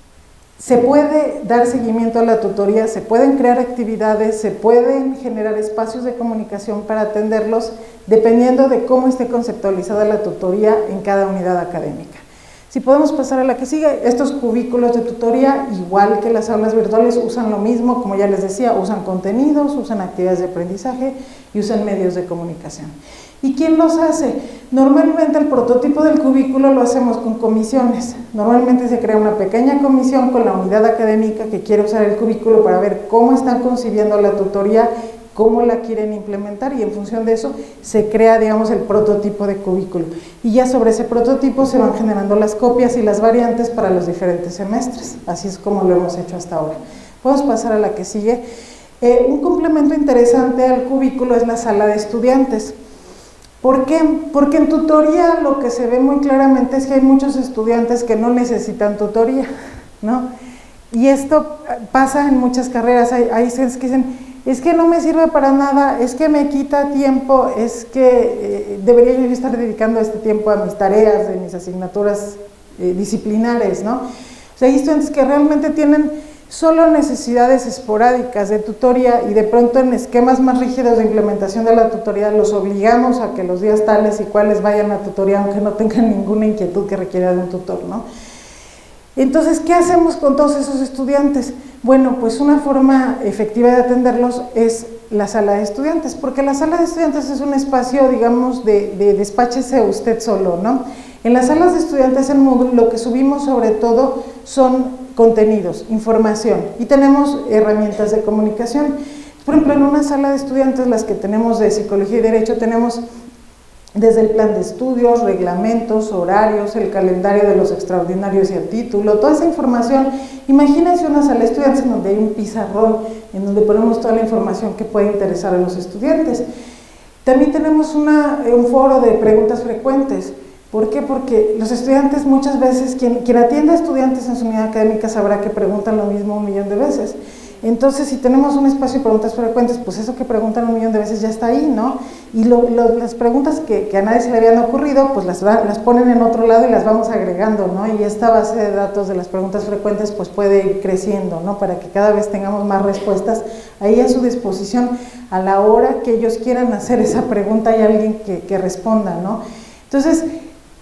se puede dar seguimiento a la tutoría, se pueden crear actividades, se pueden generar espacios de comunicación para atenderlos, dependiendo de cómo esté conceptualizada la tutoría en cada unidad académica. Si podemos pasar a la que sigue, estos cubículos de tutoría, igual que las aulas virtuales, usan lo mismo, como ya les decía, usan contenidos, usan actividades de aprendizaje y usan medios de comunicación. ¿Y quién los hace? Normalmente el prototipo del cubículo lo hacemos con comisiones. Normalmente se crea una pequeña comisión con la unidad académica que quiere usar el cubículo para ver cómo están concibiendo la tutoría, cómo la quieren implementar y en función de eso se crea, digamos, el prototipo de cubículo. Y ya sobre ese prototipo se van generando las copias y las variantes para los diferentes semestres. Así es como lo hemos hecho hasta ahora. Podemos pasar a la que sigue. Eh, un complemento interesante al cubículo es la sala de estudiantes. ¿Por qué? Porque en tutoría lo que se ve muy claramente es que hay muchos estudiantes que no necesitan tutoría, ¿no? Y esto pasa en muchas carreras. Hay, hay seres que dicen, es que no me sirve para nada, es que me quita tiempo, es que eh, debería yo estar dedicando este tiempo a mis tareas, de mis asignaturas eh, disciplinares, ¿no? O sea, hay estudiantes que realmente tienen solo necesidades esporádicas de tutoría y de pronto en esquemas más rígidos de implementación de la tutoría los obligamos a que los días tales y cuales vayan a tutoría aunque no tengan ninguna inquietud que requiera de un tutor, ¿no? Entonces, ¿qué hacemos con todos esos estudiantes? Bueno, pues una forma efectiva de atenderlos es la sala de estudiantes, porque la sala de estudiantes es un espacio, digamos, de, de despáchese usted solo, ¿no? En las salas de estudiantes en Moodle lo que subimos sobre todo son contenidos, información y tenemos herramientas de comunicación. Por ejemplo, en una sala de estudiantes, las que tenemos de Psicología y Derecho, tenemos desde el plan de estudios, reglamentos, horarios, el calendario de los extraordinarios y a título, toda esa información. Imagínense una sala de estudiantes en donde hay un pizarrón, en donde ponemos toda la información que puede interesar a los estudiantes. También tenemos una, un foro de preguntas frecuentes. ¿Por qué? Porque los estudiantes muchas veces, quien, quien atiende a estudiantes en su unidad académica sabrá que preguntan lo mismo un millón de veces. Entonces, si tenemos un espacio de preguntas frecuentes, pues eso que preguntan un millón de veces ya está ahí, ¿no? Y lo, lo, las preguntas que, que a nadie se le habían ocurrido, pues las, las ponen en otro lado y las vamos agregando, ¿no? Y esta base de datos de las preguntas frecuentes, pues puede ir creciendo, ¿no? Para que cada vez tengamos más respuestas ahí a su disposición. A la hora que ellos quieran hacer esa pregunta hay alguien que, que responda, ¿no? Entonces,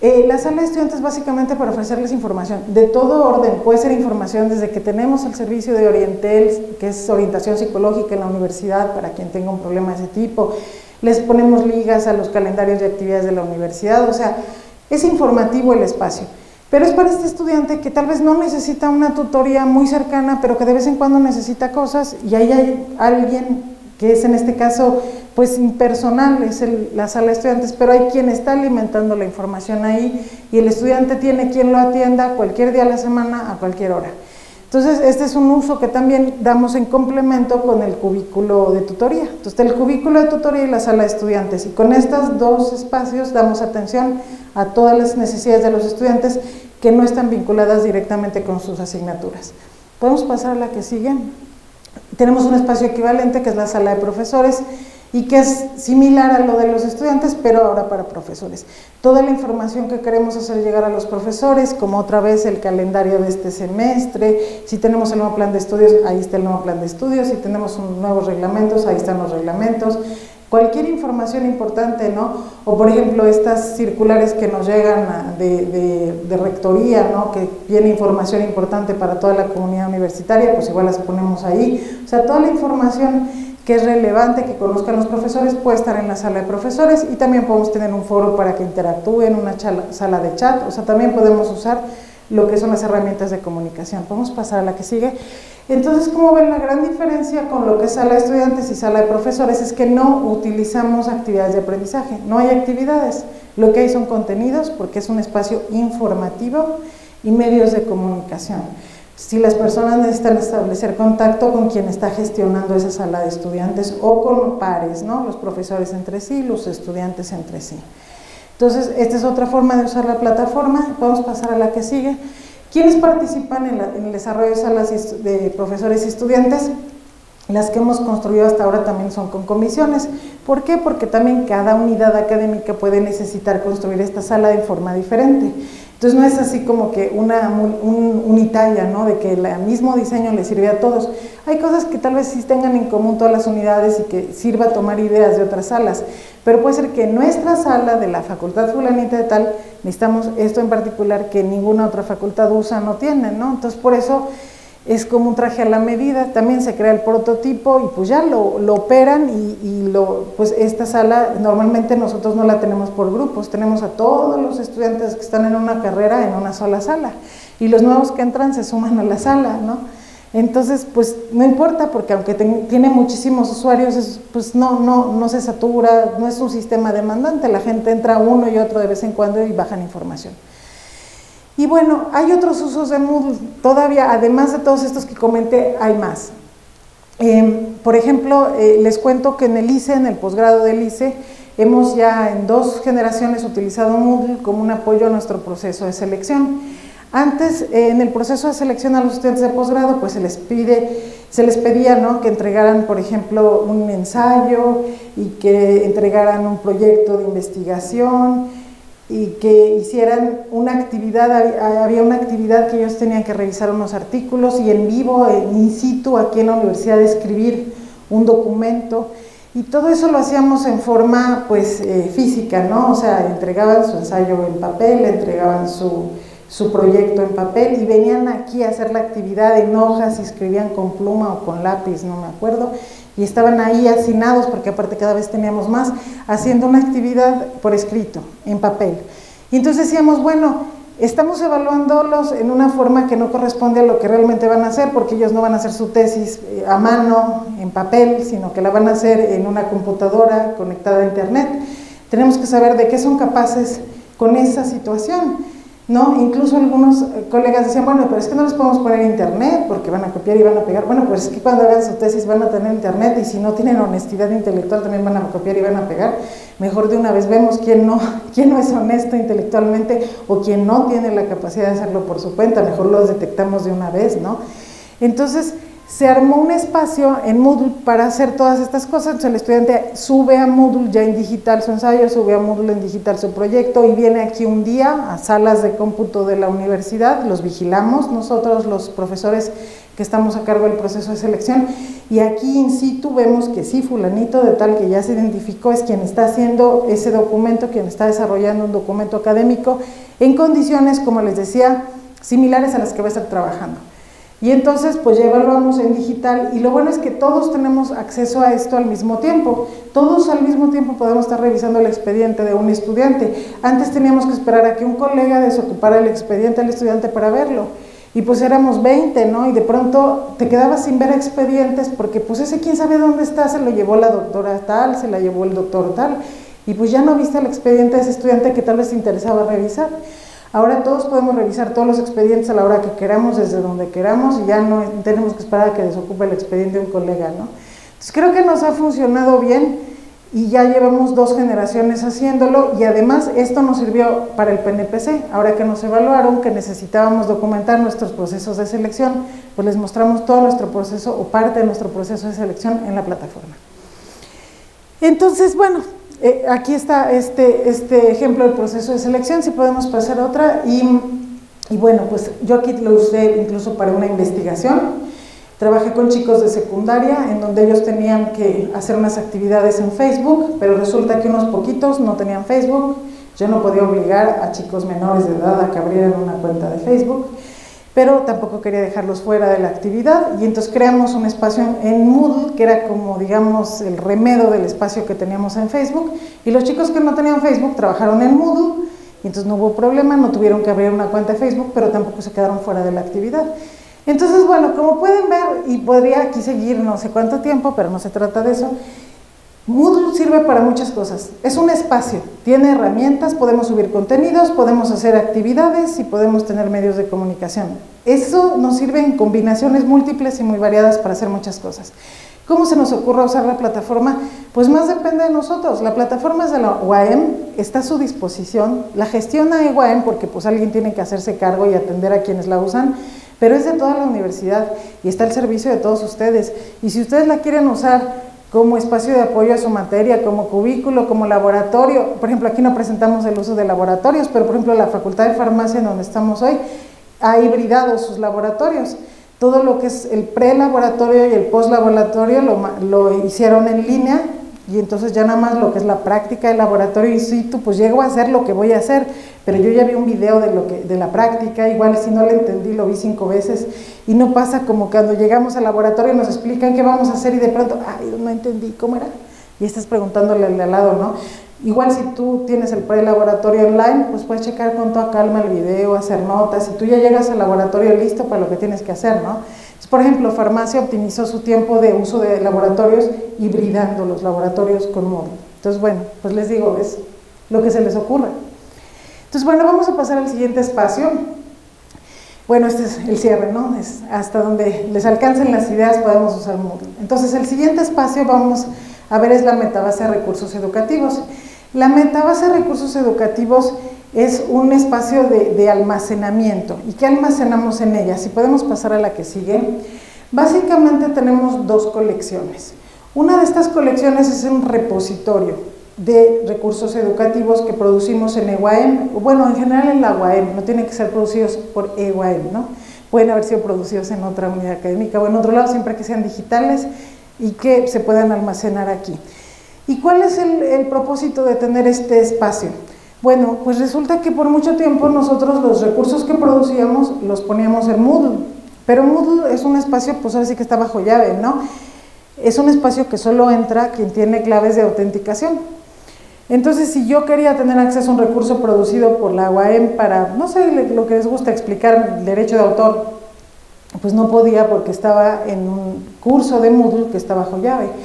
Eh, la sala de estudiantes básicamente para ofrecerles información de todo orden, puede ser información desde que tenemos el servicio de Orientel, que es orientación psicológica en la universidad para quien tenga un problema de ese tipo, les ponemos ligas a los calendarios de actividades de la universidad, o sea, es informativo el espacio, pero es para este estudiante que tal vez no necesita una tutoría muy cercana, pero que de vez en cuando necesita cosas y ahí hay alguien que es en este caso pues impersonal, es el, la sala de estudiantes, pero hay quien está alimentando la información ahí y el estudiante tiene quien lo atienda cualquier día a la semana a cualquier hora. Entonces este es un uso que también damos en complemento con el cubículo de tutoría. Entonces el cubículo de tutoría y la sala de estudiantes, y con estos dos espacios damos atención a todas las necesidades de los estudiantes que no están vinculadas directamente con sus asignaturas. ¿Podemos pasar a la que sigue? Tenemos un espacio equivalente que es la sala de profesores y que es similar a lo de los estudiantes, pero ahora para profesores. Toda la información que queremos hacer llegar a los profesores, como otra vez el calendario de este semestre, si tenemos el nuevo plan de estudios, ahí está el nuevo plan de estudios, si tenemos un, nuevos reglamentos, ahí están los reglamentos, cualquier información importante, ¿no? O por ejemplo estas circulares que nos llegan de, de, de rectoría, ¿no? Que viene información importante para toda la comunidad universitaria, pues igual las ponemos ahí. O sea, toda la información que es relevante, que conozcan los profesores, puede estar en la sala de profesores y también podemos tener un foro para que interactúen, una chala, sala de chat, o sea, también podemos usar lo que son las herramientas de comunicación. Podemos pasar a la que sigue. Entonces, como ven, la gran diferencia con lo que es sala de estudiantes y sala de profesores es que no utilizamos actividades de aprendizaje, no hay actividades, lo que hay son contenidos porque es un espacio informativo y medios de comunicación. Si las personas necesitan establecer contacto con quien está gestionando esa sala de estudiantes o con pares, ¿no? Los profesores entre sí, los estudiantes entre sí. Entonces, esta es otra forma de usar la plataforma. Podemos pasar a la que sigue. ¿Quiénes participan en, la, en el desarrollo de salas de profesores y estudiantes? Las que hemos construido hasta ahora también son con comisiones. ¿Por qué? Porque también cada unidad académica puede necesitar construir esta sala de forma diferente. Entonces no es así como que una un, unitaria, ¿no? De que el mismo diseño le sirve a todos. Hay cosas que tal vez sí tengan en común todas las unidades y que sirva tomar ideas de otras salas, pero puede ser que en nuestra sala de la facultad fulanita de tal, necesitamos esto en particular que ninguna otra facultad usa, no tiene, ¿no? Entonces por eso es como un traje a la medida, también se crea el prototipo y pues ya lo, lo operan y, y lo, pues esta sala normalmente nosotros no la tenemos por grupos, tenemos a todos los estudiantes que están en una carrera en una sola sala y los nuevos que entran se suman a la sala, ¿no? Entonces pues no importa porque aunque ten, tiene muchísimos usuarios, es, pues no, no, no se satura, no es un sistema demandante, la gente entra uno y otro de vez en cuando y bajan información. Y bueno, hay otros usos de Moodle, todavía, además de todos estos que comenté, hay más. Eh, por ejemplo, eh, les cuento que en el I C E, en el posgrado del I C E, hemos ya en dos generaciones utilizado Moodle como un apoyo a nuestro proceso de selección. Antes, eh, en el proceso de selección a los estudiantes de posgrado, pues se les pide, se les pedía, ¿no?, que entregaran, por ejemplo, un ensayo y que entregaran un proyecto de investigación, y que hicieran una actividad, había una actividad que ellos tenían que revisar unos artículos y en vivo, in situ, aquí en la universidad, escribir un documento, y todo eso lo hacíamos en forma, pues, eh, física, ¿no? O sea, entregaban su ensayo en papel, entregaban su, su proyecto en papel y venían aquí a hacer la actividad en hojas y escribían con pluma o con lápiz, no me acuerdo, y estaban ahí hacinados, porque aparte cada vez teníamos más, haciendo una actividad por escrito, en papel. Y entonces decíamos, bueno, estamos evaluándolos en una forma que no corresponde a lo que realmente van a hacer, porque ellos no van a hacer su tesis a mano, en papel, sino que la van a hacer en una computadora conectada a internet. Tenemos que saber de qué son capaces con esa situación, ¿no? Incluso algunos colegas decían, bueno, pero es que no les podemos poner internet porque van a copiar y van a pegar. Bueno, pues es que cuando hagan su tesis van a tener internet y si no tienen honestidad intelectual también van a copiar y van a pegar. Mejor de una vez vemos quién no, quién no es honesto intelectualmente o quién no tiene la capacidad de hacerlo por su cuenta, mejor los detectamos de una vez, ¿no? Entonces, se armó un espacio en Moodle para hacer todas estas cosas. Entonces el estudiante sube a Moodle ya en digital su ensayo, sube a Moodle en digital su proyecto y viene aquí un día a salas de cómputo de la universidad, los vigilamos nosotros los profesores que estamos a cargo del proceso de selección, y aquí in situ vemos que sí, fulanito de tal que ya se identificó es quien está haciendo ese documento, quien está desarrollando un documento académico en condiciones, como les decía, similares a las que va a estar trabajando. Y entonces pues ya evaluamos en digital, y lo bueno es que todos tenemos acceso a esto al mismo tiempo, todos al mismo tiempo podemos estar revisando el expediente de un estudiante. Antes teníamos que esperar a que un colega desocupara el expediente al estudiante para verlo, y pues éramos veinte, ¿no? Y de pronto te quedabas sin ver expedientes porque pues ese quién sabe dónde está, se lo llevó la doctora tal, se la llevó el doctor tal, y pues ya no viste el expediente de ese estudiante que tal vez te interesaba revisar. Ahora todos podemos revisar todos los expedientes a la hora que queramos, desde donde queramos, y ya no tenemos que esperar a que desocupe el expediente de un colega, ¿no? Entonces creo que nos ha funcionado bien y ya llevamos dos generaciones haciéndolo, y además esto nos sirvió para el P N P C. Ahora que nos evaluaron que necesitábamos documentar nuestros procesos de selección, pues les mostramos todo nuestro proceso o parte de nuestro proceso de selección en la plataforma. Entonces, bueno, Eh, aquí está este, este ejemplo del proceso de selección, si podemos pasar a otra, y, y bueno, pues yo aquí lo usé incluso para una investigación. Trabajé con chicos de secundaria en donde ellos tenían que hacer unas actividades en Facebook, pero resulta que unos poquitos no tenían Facebook. Yo no podía obligar a chicos menores de edad a que abrieran una cuenta de Facebook, pero tampoco quería dejarlos fuera de la actividad, y entonces creamos un espacio en Moodle que era como, digamos, el remedio del espacio que teníamos en Facebook, y los chicos que no tenían Facebook trabajaron en Moodle, y entonces no hubo problema, no tuvieron que abrir una cuenta de Facebook, pero tampoco se quedaron fuera de la actividad. Entonces, bueno, como pueden ver, y podría aquí seguir no sé cuánto tiempo, pero no se trata de eso, Moodle sirve para muchas cosas, es un espacio, tiene herramientas, podemos subir contenidos, podemos hacer actividades y podemos tener medios de comunicación. Eso nos sirve en combinaciones múltiples y muy variadas para hacer muchas cosas. ¿Cómo se nos ocurre usar la plataforma? Pues más depende de nosotros. La plataforma es de la U A M, está a su disposición, la gestiona U A M porque pues alguien tiene que hacerse cargo y atender a quienes la usan, pero es de toda la universidad y está al servicio de todos ustedes. Y si ustedes la quieren usar como espacio de apoyo a su materia, como cubículo, como laboratorio, por ejemplo, aquí no presentamos el uso de laboratorios, pero por ejemplo la Facultad de Farmacia en donde estamos hoy ha hibridado sus laboratorios. Todo lo que es el pre-laboratorio y el post-laboratorio lo, lo hicieron en línea, y entonces ya nada más lo que es la práctica del laboratorio in situ, pues llego a hacer lo que voy a hacer, pero yo ya vi un video de, lo que, de la práctica, igual si no lo entendí lo vi cinco veces, y no pasa como cuando llegamos al laboratorio y nos explican qué vamos a hacer y de pronto, ay, no entendí, ¿cómo era? Y estás preguntándole al de al lado, ¿no? Igual si tú tienes el pre-laboratorio online, pues puedes checar con toda calma el video, hacer notas, y tú ya llegas al laboratorio listo para lo que tienes que hacer, ¿no? Entonces, por ejemplo, Farmacia optimizó su tiempo de uso de laboratorios hibridando los laboratorios con Moodle. Entonces, bueno, pues les digo, es lo que se les ocurre. Entonces, bueno, vamos a pasar al siguiente espacio. Bueno, este es el cierre, ¿no? Es hasta donde les alcancen las ideas podemos usar Moodle. Entonces, el siguiente espacio vamos a ver es la metabase de recursos educativos. La metabase de recursos educativos es un espacio de, de almacenamiento. ¿Y qué almacenamos en ella? Si podemos pasar a la que sigue. Básicamente tenemos dos colecciones. Una de estas colecciones es un repositorio de recursos educativos que producimos en E U A M, bueno, en general en la U A M, no tienen que ser producidos por E U A M, ¿no? Pueden haber sido producidos en otra unidad académica o en otro lado, siempre que sean digitales y que se puedan almacenar aquí. ¿Y cuál es el, el propósito de tener este espacio? Bueno, pues resulta que por mucho tiempo nosotros los recursos que producíamos los poníamos en Moodle, pero Moodle es un espacio, pues ahora sí que está bajo llave, ¿no? Es un espacio que solo entra quien tiene claves de autenticación. Entonces, si yo quería tener acceso a un recurso producido por la U A M para, no sé, lo que les gusta explicar, el derecho de autor, pues no podía porque estaba en un curso de Moodle que está bajo llave.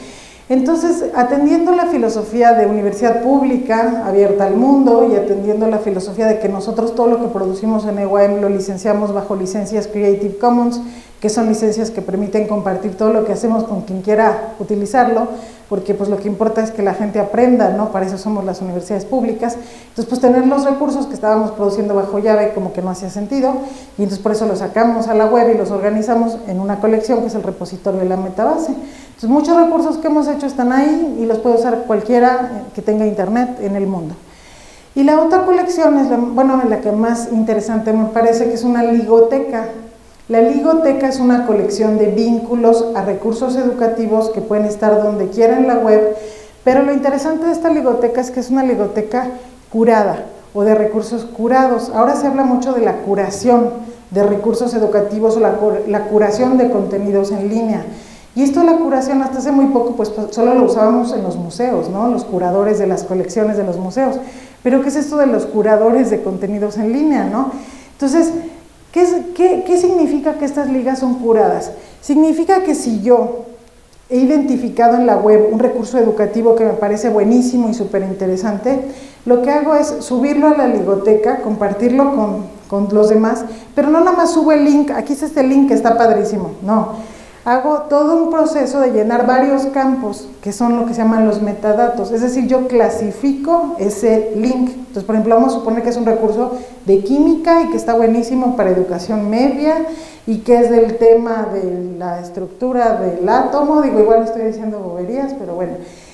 Entonces, atendiendo la filosofía de universidad pública, abierta al mundo, y atendiendo la filosofía de que nosotros todo lo que producimos en E U A M lo licenciamos bajo licencias Creative Commons, que son licencias que permiten compartir todo lo que hacemos con quien quiera utilizarlo, porque pues lo que importa es que la gente aprenda, ¿no? Para eso somos las universidades públicas. Entonces, pues tener los recursos que estábamos produciendo bajo llave como que no hacía sentido, y entonces por eso los sacamos a la web y los organizamos en una colección que es el repositorio de la metabase. Entonces, muchos recursos que hemos hecho están ahí y los puede usar cualquiera que tenga internet en el mundo. Y la otra colección es, la, bueno, la que más interesante me parece, que es una ligoteca. La ligoteca es una colección de vínculos a recursos educativos que pueden estar donde quiera en la web, pero lo interesante de esta ligoteca es que es una ligoteca curada o de recursos curados. Ahora se habla mucho de la curación de recursos educativos o la, la curación de contenidos en línea. Y esto de la curación hasta hace muy poco pues solo lo usábamos en los museos, ¿no? Los curadores de las colecciones de los museos. Pero ¿qué es esto de los curadores de contenidos en línea, no? Entonces, ¿qué, es, qué, qué significa que estas ligas son curadas? Significa que si yo he identificado en la web un recurso educativo que me parece buenísimo y súper interesante, lo que hago es subirlo a la ligoteca, compartirlo con, con los demás, pero no nada más subo el link, aquí está este link que está padrísimo, no. Hago todo un proceso de llenar varios campos, que son lo que se llaman los metadatos, es decir, yo clasifico ese link. Entonces, por ejemplo, vamos a suponer que es un recurso de química y que está buenísimo para educación media y que es del tema de la estructura del átomo, digo, igual estoy diciendo boberías, pero bueno.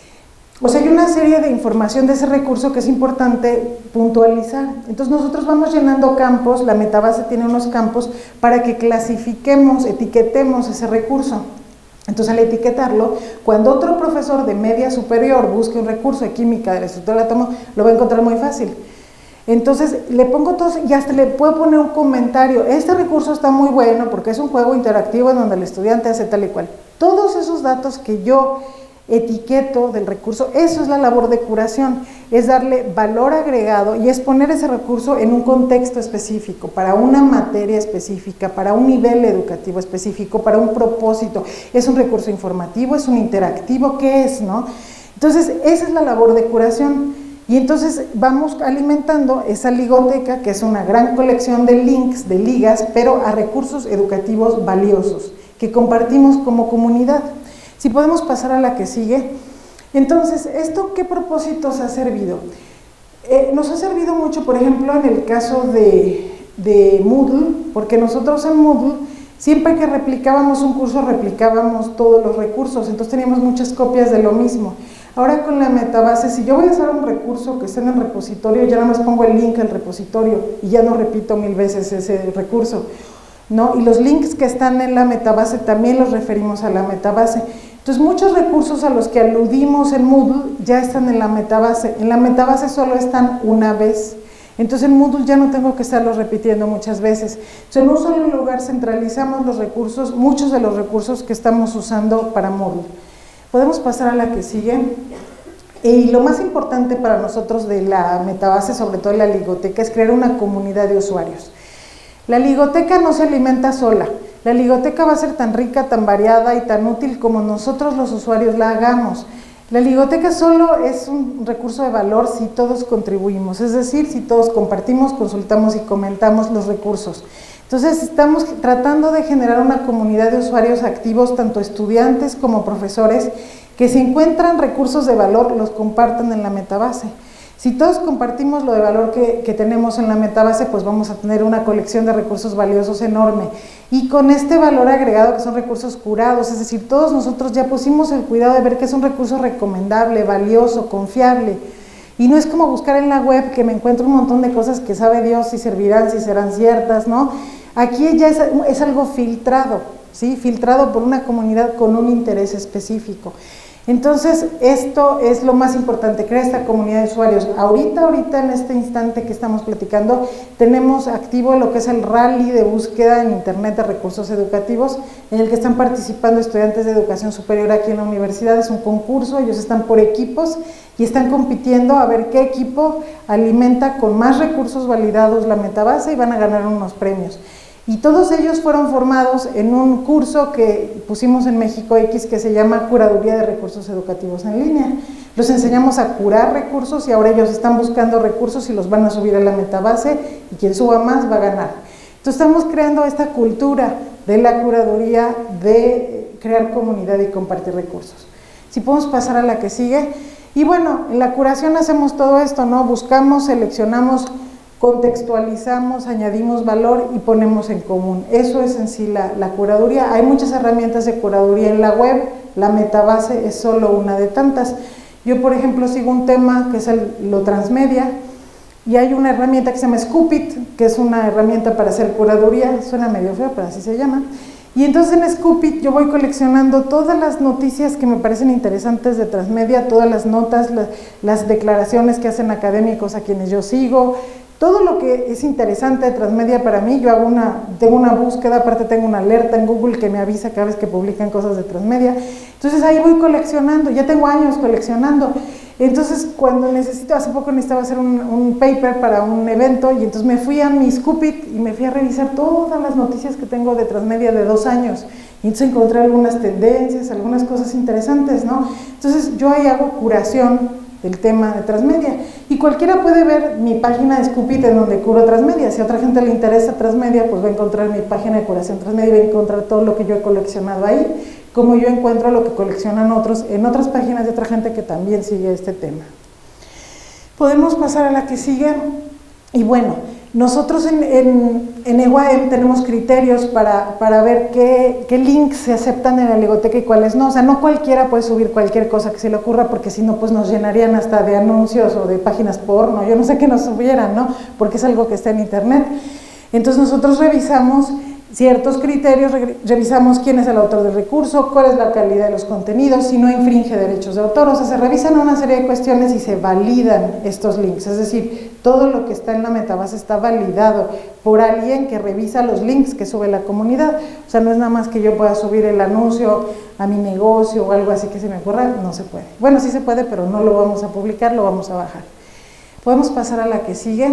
O sea, hay una serie de información de ese recurso que es importante puntualizar. Entonces nosotros vamos llenando campos, la metabase tiene unos campos para que clasifiquemos, etiquetemos ese recurso. Entonces al etiquetarlo, cuando otro profesor de media superior busque un recurso de química de la estructura del átomo, lo va a encontrar muy fácil. Entonces le pongo todos y hasta le puedo poner un comentario. Este recurso está muy bueno porque es un juego interactivo en donde el estudiante hace tal y cual. Todos esos datos que yo etiqueto del recurso, eso es la labor de curación, es darle valor agregado y es poner ese recurso en un contexto específico, para una materia específica, para un nivel educativo específico, para un propósito. Es un recurso informativo, es un interactivo, ¿qué es, no? Entonces, esa es la labor de curación. Y entonces vamos alimentando esa ligoteca, que es una gran colección de links, de ligas, pero a recursos educativos valiosos, que compartimos como comunidad. Si podemos pasar a la que sigue. Entonces, ¿esto qué propósitos ha servido? Eh, nos ha servido mucho, por ejemplo, en el caso de, de Moodle, porque nosotros en Moodle, siempre que replicábamos un curso, replicábamos todos los recursos, entonces teníamos muchas copias de lo mismo. Ahora con la metabase, si yo voy a usar un recurso que esté en el repositorio, ya nada más pongo el link al repositorio y ya no repito mil veces ese recurso, ¿no? Y los links que están en la metabase también los referimos a la metabase. Entonces, muchos recursos a los que aludimos en Moodle ya están en la metabase. En la metabase solo están una vez. Entonces, en Moodle ya no tengo que estarlos repitiendo muchas veces. Entonces, en un solo lugar centralizamos los recursos, muchos de los recursos que estamos usando para Moodle. Podemos pasar a la que sigue. Y lo más importante para nosotros de la metabase, sobre todo en la ligoteca, es crear una comunidad de usuarios. La ligoteca no se alimenta sola. La ligoteca va a ser tan rica, tan variada y tan útil como nosotros los usuarios la hagamos. La ligoteca solo es un recurso de valor si todos contribuimos, es decir, si todos compartimos, consultamos y comentamos los recursos. Entonces estamos tratando de generar una comunidad de usuarios activos, tanto estudiantes como profesores, que si encuentran recursos de valor los compartan en la metabase. Si todos compartimos lo de valor que, que tenemos en la metabase, pues vamos a tener una colección de recursos valiosos enorme. Y con este valor agregado, que son recursos curados, es decir, todos nosotros ya pusimos el cuidado de ver que es un recurso recomendable, valioso, confiable. Y no es como buscar en la web que me encuentro un montón de cosas que sabe Dios si servirán, si serán ciertas, ¿no? Aquí ya es, es algo filtrado, ¿sí? Filtrado por una comunidad con un interés específico. Entonces, esto es lo más importante, crear esta comunidad de usuarios. Ahorita, ahorita en este instante que estamos platicando, tenemos activo lo que es el rally de búsqueda en internet de recursos educativos, en el que están participando estudiantes de educación superior aquí en la universidad. Es un concurso, ellos están por equipos y están compitiendo a ver qué equipo alimenta con más recursos validados la metabase y van a ganar unos premios. Y todos ellos fueron formados en un curso que pusimos en México X que se llama Curaduría de Recursos Educativos en Línea. Los enseñamos a curar recursos y ahora ellos están buscando recursos y los van a subir a la metabase y quien suba más va a ganar. Entonces estamos creando esta cultura de la curaduría, de crear comunidad y compartir recursos. Si podemos pasar a la que sigue. Y bueno, en la curación hacemos todo esto, ¿no? Buscamos, seleccionamos, contextualizamos, añadimos valor y ponemos en común. Eso es en sí la, la curaduría. Hay muchas herramientas de curaduría en la web, la metabase es solo una de tantas. Yo, por ejemplo, sigo un tema que es el, lo transmedia, y hay una herramienta que se llama Scoopit, que es una herramienta para hacer curaduría, suena medio feo, pero así se llama. Y entonces en Scoopit yo voy coleccionando todas las noticias que me parecen interesantes de transmedia, todas las notas, las, las declaraciones que hacen académicos a quienes yo sigo, todo lo que es interesante de transmedia para mí. Yo hago una, tengo una búsqueda, aparte tengo una alerta en Google que me avisa cada vez que publican cosas de transmedia. Entonces ahí voy coleccionando, ya tengo años coleccionando. Entonces cuando necesito, hace poco necesitaba hacer un, un paper para un evento y entonces me fui a mi Scoopit y me fui a revisar todas las noticias que tengo de transmedia de dos años. Y entonces encontré algunas tendencias, algunas cosas interesantes, ¿no? Entonces yo ahí hago curación del tema de transmedia. Y cualquiera puede ver mi página de Scoopit en donde curo transmedia. Si a otra gente le interesa transmedia, pues va a encontrar mi página de curación transmedia y va a encontrar todo lo que yo he coleccionado ahí, como yo encuentro lo que coleccionan otros en otras páginas de otra gente que también sigue este tema. Podemos pasar a la que sigue. Y bueno, nosotros en, en, en E W A E M tenemos criterios para, para ver qué, qué links se aceptan en la Ligoteca y cuáles no. O sea, no cualquiera puede subir cualquier cosa que se le ocurra, porque si no, pues nos llenarían hasta de anuncios o de páginas porno, yo no sé qué nos subieran, ¿no? Porque es algo que está en internet. Entonces nosotros revisamos ciertos criterios, revisamos quién es el autor del recurso, cuál es la calidad de los contenidos, si no infringe derechos de autor. O sea, se revisan una serie de cuestiones y se validan estos links, es decir, todo lo que está en la metabase está validado por alguien que revisa los links que sube la comunidad. O sea, no es nada más que yo pueda subir el anuncio a mi negocio o algo así que se me ocurra, no se puede. Bueno, sí se puede, pero no lo vamos a publicar, lo vamos a bajar. Podemos pasar a la que sigue.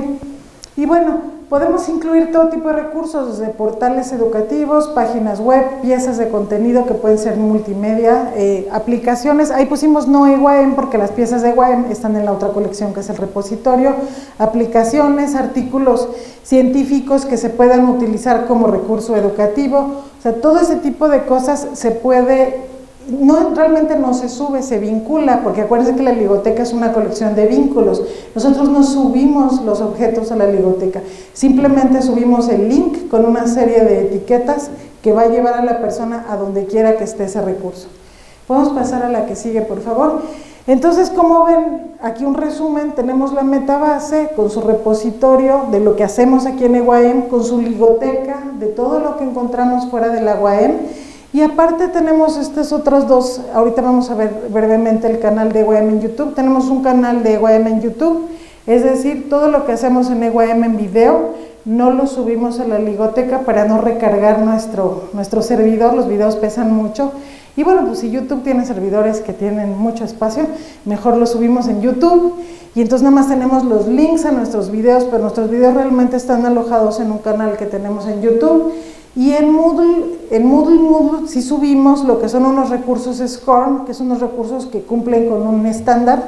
Y bueno, podemos incluir todo tipo de recursos, desde portales educativos, páginas web, piezas de contenido que pueden ser multimedia, eh, aplicaciones. Ahí pusimos no E W A E M porque las piezas de E W A E M están en la otra colección que es el repositorio. Aplicaciones, artículos científicos que se puedan utilizar como recurso educativo. O sea, todo ese tipo de cosas se puede... No, realmente no se sube, se vincula, porque acuérdense que la Ligoteca es una colección de vínculos. Nosotros no subimos los objetos a la Ligoteca, simplemente subimos el link con una serie de etiquetas que va a llevar a la persona a donde quiera que esté ese recurso. Podemos pasar a la que sigue, por favor. Entonces, como ven, aquí un resumen, tenemos la metabase con su repositorio de lo que hacemos aquí en E W A E M, con su Ligoteca, de todo lo que encontramos fuera de la E W A E M. Y aparte tenemos estos otros dos, ahorita vamos a ver brevemente el canal de E W A E M en YouTube. Tenemos un canal de E W A E M en YouTube, es decir, todo lo que hacemos en E W A E M en video, no lo subimos a la Ligoteca para no recargar nuestro, nuestro servidor, los videos pesan mucho. Y bueno, pues si YouTube tiene servidores que tienen mucho espacio, mejor los subimos en YouTube. Y entonces nada más tenemos los links a nuestros videos, pero nuestros videos realmente están alojados en un canal que tenemos en YouTube. Y en Moodle, en Moodle, Moodle sí subimos lo que son unos recursos SCORM, que son unos recursos que cumplen con un estándar,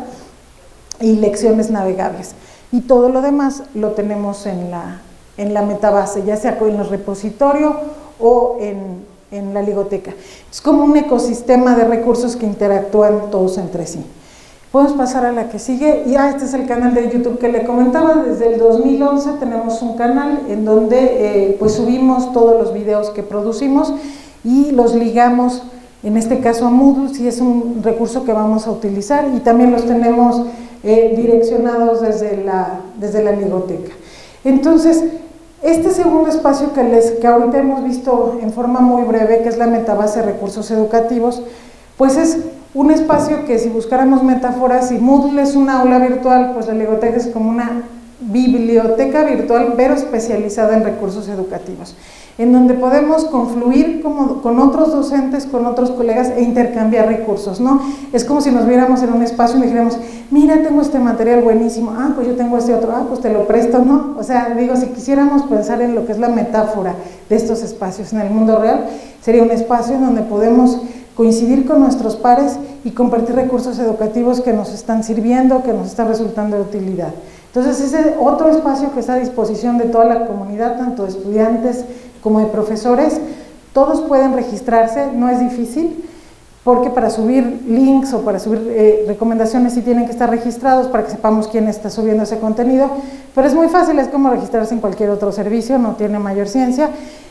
y lecciones navegables. Y todo lo demás lo tenemos en la, en la metabase, ya sea en el repositorio o en, en la Ligoteca. Es como un ecosistema de recursos que interactúan todos entre sí. Podemos pasar a la que sigue. Y ah, este es el canal de YouTube que le comentaba. Desde el dos mil once tenemos un canal en donde eh, pues subimos todos los videos que producimos y los ligamos, en este caso a Moodle, si es un recurso que vamos a utilizar, y también los tenemos eh, direccionados desde la, desde la Ligoteca. Entonces, este segundo espacio que, les, que ahorita hemos visto en forma muy breve, que es la metabase de recursos educativos, pues es un espacio que, si buscáramos metáforas, si Moodle es una aula virtual, pues la Ligoteca es como una biblioteca virtual, pero especializada en recursos educativos, en donde podemos confluir como, con otros docentes, con otros colegas e intercambiar recursos, ¿no? Es como si nos viéramos en un espacio y dijéramos, mira, tengo este material buenísimo, ah, pues yo tengo este otro, ah, pues te lo presto, ¿no? O sea, digo, si quisiéramos pensar en lo que es la metáfora de estos espacios en el mundo real, sería un espacio en donde podemos coincidir con nuestros pares y compartir recursos educativos que nos están sirviendo, que nos están resultando de utilidad. Entonces, ese otro espacio que está a disposición de toda la comunidad, tanto de estudiantes como de profesores, todos pueden registrarse, no es difícil, porque para subir links o para subir eh, recomendaciones sí tienen que estar registrados para que sepamos quién está subiendo ese contenido, pero es muy fácil, es como registrarse en cualquier otro servicio, no tiene mayor ciencia,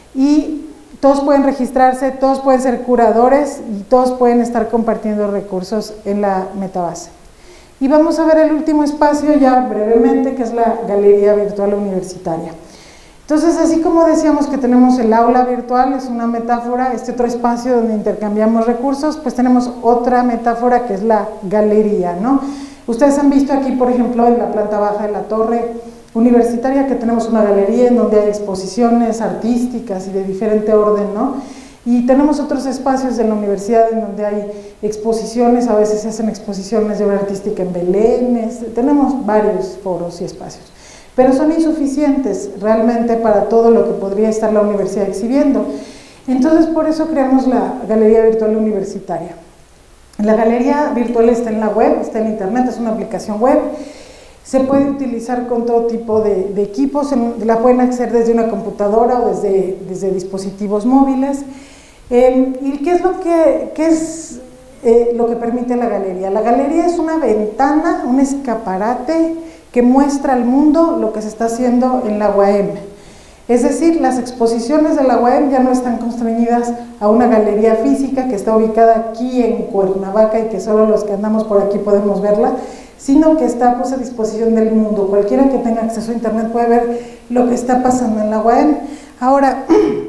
y todos pueden registrarse, todos pueden ser curadores y todos pueden estar compartiendo recursos en la metabase. Y vamos a ver el último espacio ya brevemente, que es la Galería Virtual Universitaria. Entonces, así como decíamos que tenemos el aula virtual, es una metáfora, este otro espacio donde intercambiamos recursos, pues tenemos otra metáfora que es la galería, ¿no? Ustedes han visto aquí, por ejemplo, en la planta baja de la torre universitaria, que tenemos una galería en donde hay exposiciones artísticas y de diferente orden, ¿no? Y tenemos otros espacios de la universidad en donde hay exposiciones, a veces se hacen exposiciones de obra artística en Belénes, tenemos varios foros y espacios, pero son insuficientes realmente para todo lo que podría estar la universidad exhibiendo. Entonces, por eso creamos la Galería Virtual Universitaria. La Galería Virtual está en la web, está en internet, es una aplicación web. Se puede utilizar con todo tipo de, de equipos, en, la pueden acceder desde una computadora o desde, desde dispositivos móviles. Eh, ¿Y qué es, lo que, qué es eh, lo que permite la galería? La galería es una ventana, un escaparate que muestra al mundo lo que se está haciendo en la U A M. Es decir, las exposiciones de la U A M ya no están constreñidas a una galería física que está ubicada aquí en Cuernavaca y que solo los que andamos por aquí podemos verla, sino que está pues, a disposición del mundo. Cualquiera que tenga acceso a internet puede ver lo que está pasando en la U A M. Ahora,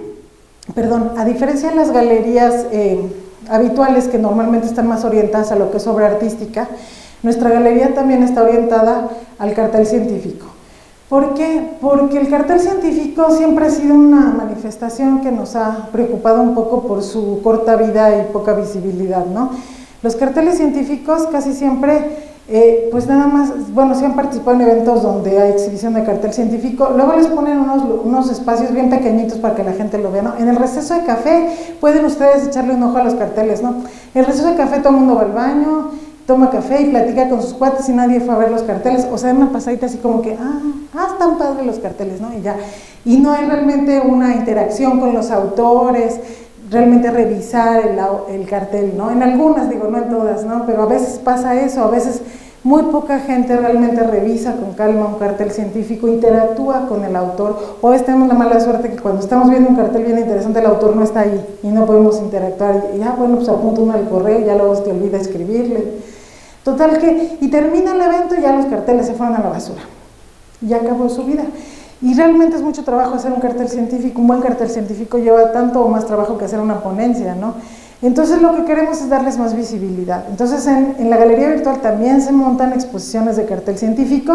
perdón, a diferencia de las galerías eh, habituales que normalmente están más orientadas a lo que es obra artística, nuestra galería también está orientada al cartel científico. ¿Por qué? Porque el cartel científico siempre ha sido una manifestación que nos ha preocupado un poco por su corta vida y poca visibilidad, ¿no? Los carteles científicos casi siempre Eh, pues nada más, bueno, sí han participado en eventos donde hay exhibición de cartel científico, luego les ponen unos, unos espacios bien pequeñitos para que la gente lo vea, ¿no? En el receso de café pueden ustedes echarle un ojo a los carteles, ¿no? En el receso de café todo el mundo va al baño, toma café y platica con sus cuates y nadie fue a ver los carteles, o sea, una pasadita así como que, ah, ah, están padres los carteles, ¿no? Y ya, y no hay realmente una interacción con los autores, realmente revisar el, el cartel, ¿no? En algunas, digo, no en todas, ¿no? Pero a veces pasa eso, a veces muy poca gente realmente revisa con calma un cartel científico, interactúa con el autor, o a veces tenemos la mala suerte que cuando estamos viendo un cartel bien interesante el autor no está ahí y no podemos interactuar, y ya, bueno, pues apunta uno al correo y ya luego se te olvida escribirle. Total que, y termina el evento y ya los carteles se fueron a la basura, ya acabó su vida. Y realmente es mucho trabajo hacer un cartel científico, un buen cartel científico lleva tanto o más trabajo que hacer una ponencia, ¿no? Entonces lo que queremos es darles más visibilidad. Entonces en, en la galería virtual también se montan exposiciones de cartel científico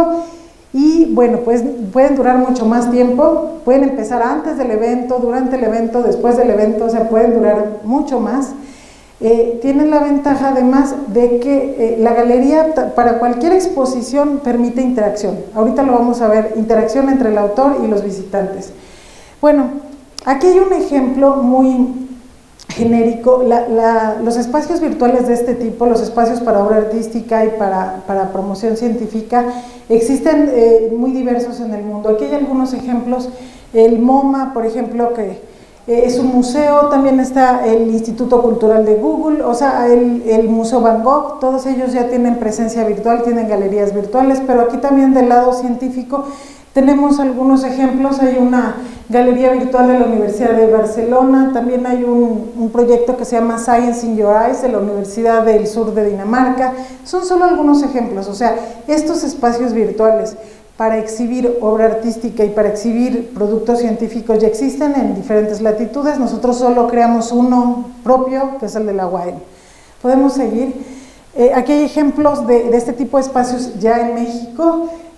y bueno, pues pueden durar mucho más tiempo, pueden empezar antes del evento, durante el evento, después del evento, o sea, pueden durar mucho más. Eh, tienen la ventaja además de que eh, la galería para cualquier exposición permite interacción. Ahorita lo vamos a ver, interacción entre el autor y los visitantes. Bueno, aquí hay un ejemplo muy genérico. La, la, los espacios virtuales de este tipo, los espacios para obra artística y para, para promoción científica, existen eh, muy diversos en el mundo. Aquí hay algunos ejemplos, el MoMA, por ejemplo, que es un museo, también está el Instituto Cultural de Google, o sea, el, el Museo Van Gogh, todos ellos ya tienen presencia virtual, tienen galerías virtuales, pero aquí también del lado científico tenemos algunos ejemplos. Hay una galería virtual de la Universidad de Barcelona, también hay un, un proyecto que se llama Science in Your Eyes de la Universidad del Sur de Dinamarca. Son solo algunos ejemplos, o sea, estos espacios virtuales para exhibir obra artística y para exhibir productos científicos ya existen en diferentes latitudes. Nosotros solo creamos uno propio, que es el de la U A M. Podemos seguir. Eh, aquí hay ejemplos de, de este tipo de espacios ya en México.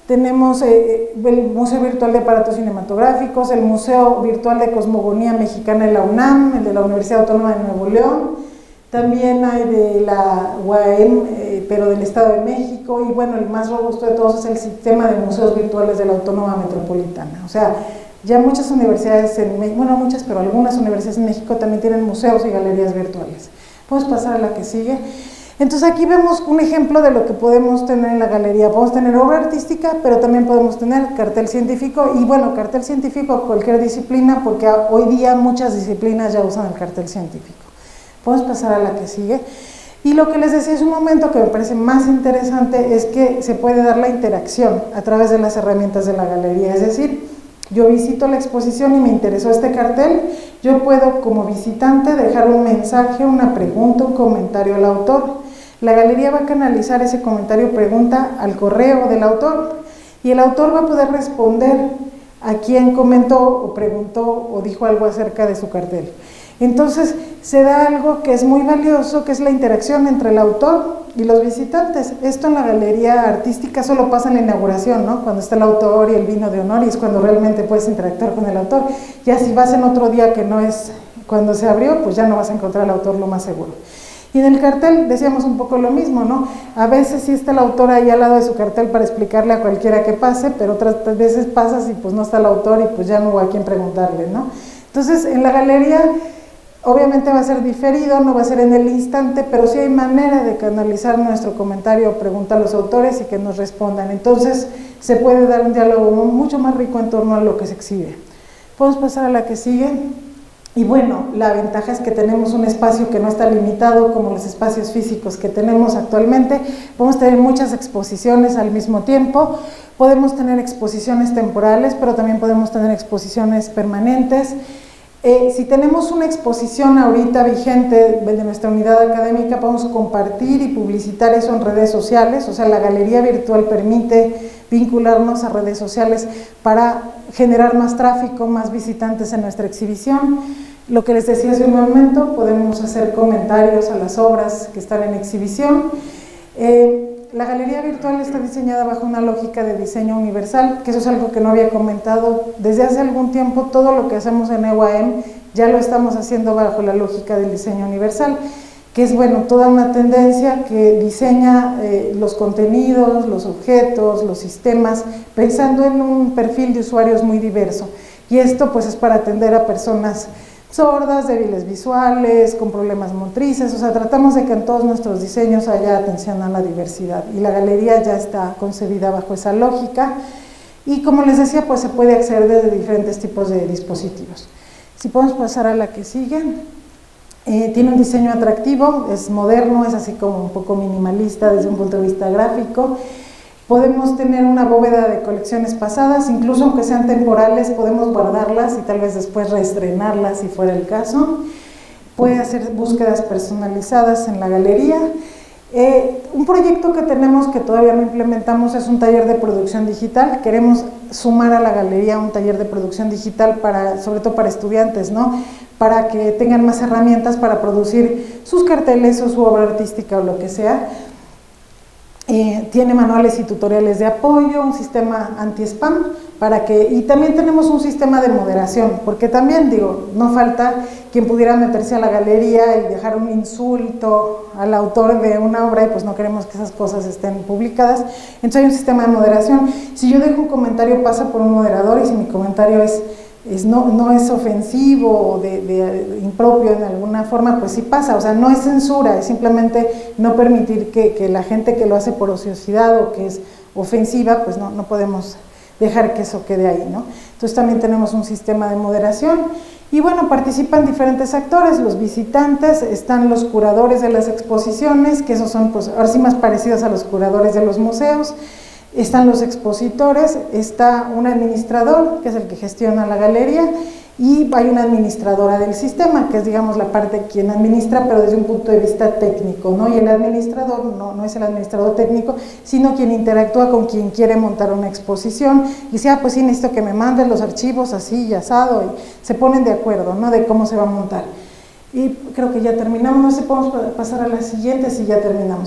tenemos eh, el Museo Virtual de Aparatos Cinematográficos, el Museo Virtual de Cosmogonía Mexicana de la UNAM, el de la Universidad Autónoma de Nuevo León, también hay de la U A M, eh, pero del Estado de México, y bueno, el más robusto de todos es el sistema de museos virtuales de la Autónoma Metropolitana. O sea, ya muchas universidades en México, bueno, muchas, pero algunas universidades en México también tienen museos y galerías virtuales. Podemos pasar a la que sigue. Entonces aquí vemos un ejemplo de lo que podemos tener en la galería. Podemos tener obra artística, pero también podemos tener cartel científico, y bueno, cartel científico cualquier disciplina, porque hoy día muchas disciplinas ya usan el cartel científico. Podemos pasar a la que sigue. Y lo que les decía hace un momento que me parece más interesante es que se puede dar la interacción a través de las herramientas de la galería, es decir, yo visito la exposición y me interesó este cartel, yo puedo como visitante dejar un mensaje, una pregunta, un comentario al autor. La galería va a canalizar ese comentario o pregunta al correo del autor, y el autor va a poder responder a quien comentó o preguntó o dijo algo acerca de su cartel. Entonces se da algo que es muy valioso, que es la interacción entre el autor y los visitantes. Esto en la galería artística solo pasa en la inauguración, ¿no? Cuando está el autor y el vino de honor, y es cuando realmente puedes interactuar con el autor. Ya si vas en otro día que no es cuando se abrió, pues ya no vas a encontrar al autor, lo más seguro. Y en el cartel decíamos un poco lo mismo, ¿no? A veces sí está el autor ahí al lado de su cartel para explicarle a cualquiera que pase, pero otras veces pasas y pues no está el autor y pues ya no hubo a quién preguntarle, ¿no? Entonces en la galería obviamente va a ser diferido, no va a ser en el instante, pero sí hay manera de canalizar nuestro comentario o pregunta a los autores y que nos respondan. Entonces se puede dar un diálogo mucho más rico en torno a lo que se exhibe. Podemos pasar a la que sigue. Y bueno, la ventaja es que tenemos un espacio que no está limitado como los espacios físicos que tenemos actualmente. Podemos tener muchas exposiciones al mismo tiempo, podemos tener exposiciones temporales, pero también podemos tener exposiciones permanentes. Eh, si tenemos una exposición ahorita vigente de nuestra unidad académica, podemos compartir y publicitar eso en redes sociales. O sea, la galería virtual permite vincularnos a redes sociales para generar más tráfico, más visitantes en nuestra exhibición. Lo que les decía hace un momento, podemos hacer comentarios a las obras que están en exhibición. Eh, la galería virtual está diseñada bajo una lógica de diseño universal, que eso es algo que no había comentado. Desde hace algún tiempo todo lo que hacemos en E U A M ya lo estamos haciendo bajo la lógica del diseño universal, que es, bueno, toda una tendencia que diseña eh, los contenidos, los objetos, los sistemas, pensando en un perfil de usuarios muy diverso. Y esto pues es para atender a personas sordas, débiles visuales, con problemas motrices. O sea, tratamos de que en todos nuestros diseños haya atención a la diversidad, y la galería ya está concebida bajo esa lógica, y como les decía, pues se puede acceder desde diferentes tipos de dispositivos. Si podemos pasar a la que sigue. Eh, tiene un diseño atractivo, es moderno, es así como un poco minimalista desde un punto de vista gráfico. Podemos tener una bóveda de colecciones pasadas, incluso aunque sean temporales, podemos guardarlas y tal vez después reestrenarlas si fuera el caso. Puede hacer búsquedas personalizadas en la galería. Eh, un proyecto que tenemos que todavía no implementamos es un taller de producción digital. Queremos sumar a la galería un taller de producción digital, para, sobre todo para estudiantes, ¿no? Para que tengan más herramientas para producir sus carteles o su obra artística o lo que sea. Eh, tiene manuales y tutoriales de apoyo, un sistema anti-spam, para que, y también tenemos un sistema de moderación, porque también, digo, no falta quien pudiera meterse a la galería y dejar un insulto al autor de una obra, y pues no queremos que esas cosas estén publicadas. Entonces hay un sistema de moderación. Si yo dejo un comentario, pasa por un moderador, y si mi comentario es Es, no, no es ofensivo o de, de impropio en alguna forma, pues sí pasa. O sea, no es censura, es simplemente no permitir que, que la gente que lo hace por ociosidad o que es ofensiva, pues no, no podemos dejar que eso quede ahí, ¿no? Entonces también tenemos un sistema de moderación. Y bueno, participan diferentes actores, los visitantes, están los curadores de las exposiciones, que esos son, pues, ahora sí más parecidos a los curadores de los museos. Están los expositores, está un administrador, que es el que gestiona la galería, y hay una administradora del sistema, que es, digamos, la parte quien administra, pero desde un punto de vista técnico, ¿no? Y el administrador no, no es el administrador técnico, sino quien interactúa con quien quiere montar una exposición, y dice, ah, pues sí, necesito que me mandes los archivos así y asado, y se ponen de acuerdo, ¿no?, de cómo se va a montar. Y creo que ya terminamos, no sé si podemos pasar a la siguiente, si ya terminamos.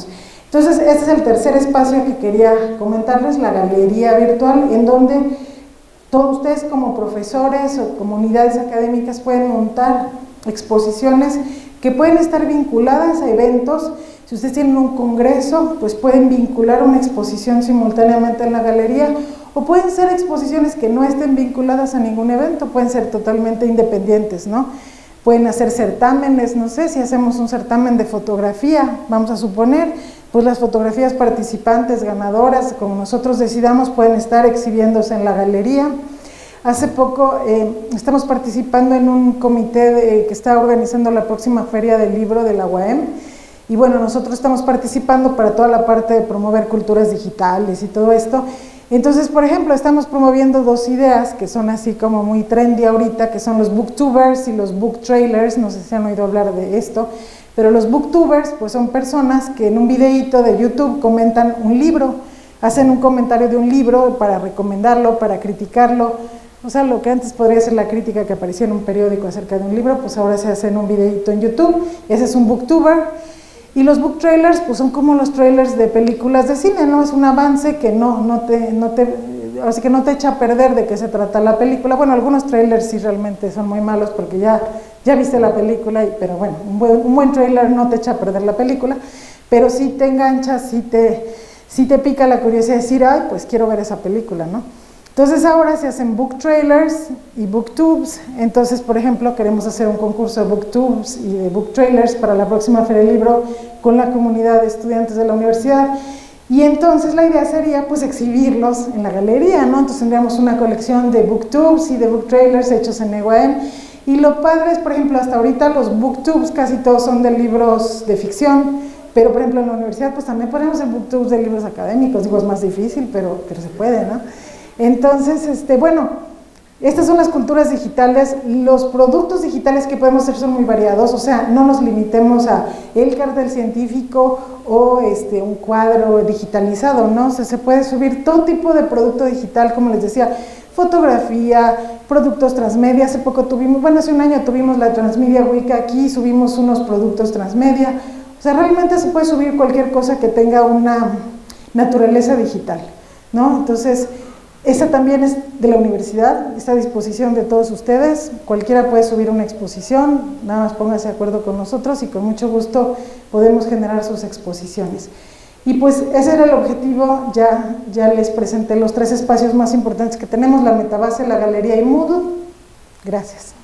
Entonces, este es el tercer espacio que quería comentarles, la galería virtual, en donde todos ustedes como profesores o comunidades académicas pueden montar exposiciones que pueden estar vinculadas a eventos. Si ustedes tienen un congreso, pues pueden vincular una exposición simultáneamente en la galería, o pueden ser exposiciones que no estén vinculadas a ningún evento, pueden ser totalmente independientes, ¿no? Pueden hacer certámenes, no sé, si hacemos un certamen de fotografía, vamos a suponer, pues las fotografías participantes, ganadoras, como nosotros decidamos, pueden estar exhibiéndose en la galería. Hace poco eh, estamos participando en un comité de, que está organizando la próxima Feria del Libro de la U A M, y bueno, nosotros estamos participando para toda la parte de promover culturas digitales y todo esto. Entonces, por ejemplo, estamos promoviendo dos ideas que son así como muy trendy ahorita, que son los booktubers y los book trailers. No sé si han oído hablar de esto, pero los booktubers pues son personas que en un videíto de YouTube comentan un libro, hacen un comentario de un libro para recomendarlo, para criticarlo. O sea, lo que antes podría ser la crítica que aparecía en un periódico acerca de un libro, pues ahora se hace en un videíto en YouTube. Ese es un booktuber. Y los book trailers, pues son como los trailers de películas de cine, ¿no? Es un avance que no, no te, no te, así que no te echa a perder de qué se trata la película. Bueno, algunos trailers sí realmente son muy malos porque ya, ya viste la película, y, pero bueno, un buen, un buen trailer no te echa a perder la película, pero sí te engancha, sí te, sí te pica la curiosidad de decir, ay, pues quiero ver esa película, ¿no? Entonces ahora se hacen book trailers y booktubes. Entonces, por ejemplo, queremos hacer un concurso de booktubes y de book trailers para la próxima Feria del Libro con la comunidad de estudiantes de la universidad, y entonces la idea sería pues exhibirlos en la galería, ¿no? Entonces tendríamos una colección de booktubes y de book trailers hechos en E U A M, y lo padre es, por ejemplo, hasta ahorita los booktubes casi todos son de libros de ficción, pero por ejemplo en la universidad pues también podemos hacer booktubes de libros académicos. Digo, es más difícil, pero, pero se puede, ¿no? Entonces, este, bueno, estas son las culturas digitales. Los productos digitales que podemos hacer son muy variados, o sea, no nos limitemos a el cartel científico o este, un cuadro digitalizado, ¿no? O sea, se puede subir todo tipo de producto digital, como les decía, fotografía, productos transmedia. Hace poco tuvimos, bueno, hace un año tuvimos la Transmedia Week aquí, subimos unos productos transmedia. O sea, realmente se puede subir cualquier cosa que tenga una naturaleza digital, ¿no? Entonces, esa también es de la universidad, está a disposición de todos ustedes. Cualquiera puede subir una exposición, nada más póngase de acuerdo con nosotros y con mucho gusto podemos generar sus exposiciones. Y pues ese era el objetivo. Ya, ya les presenté los tres espacios más importantes que tenemos: la Metabase, la galería y Moodle. Gracias.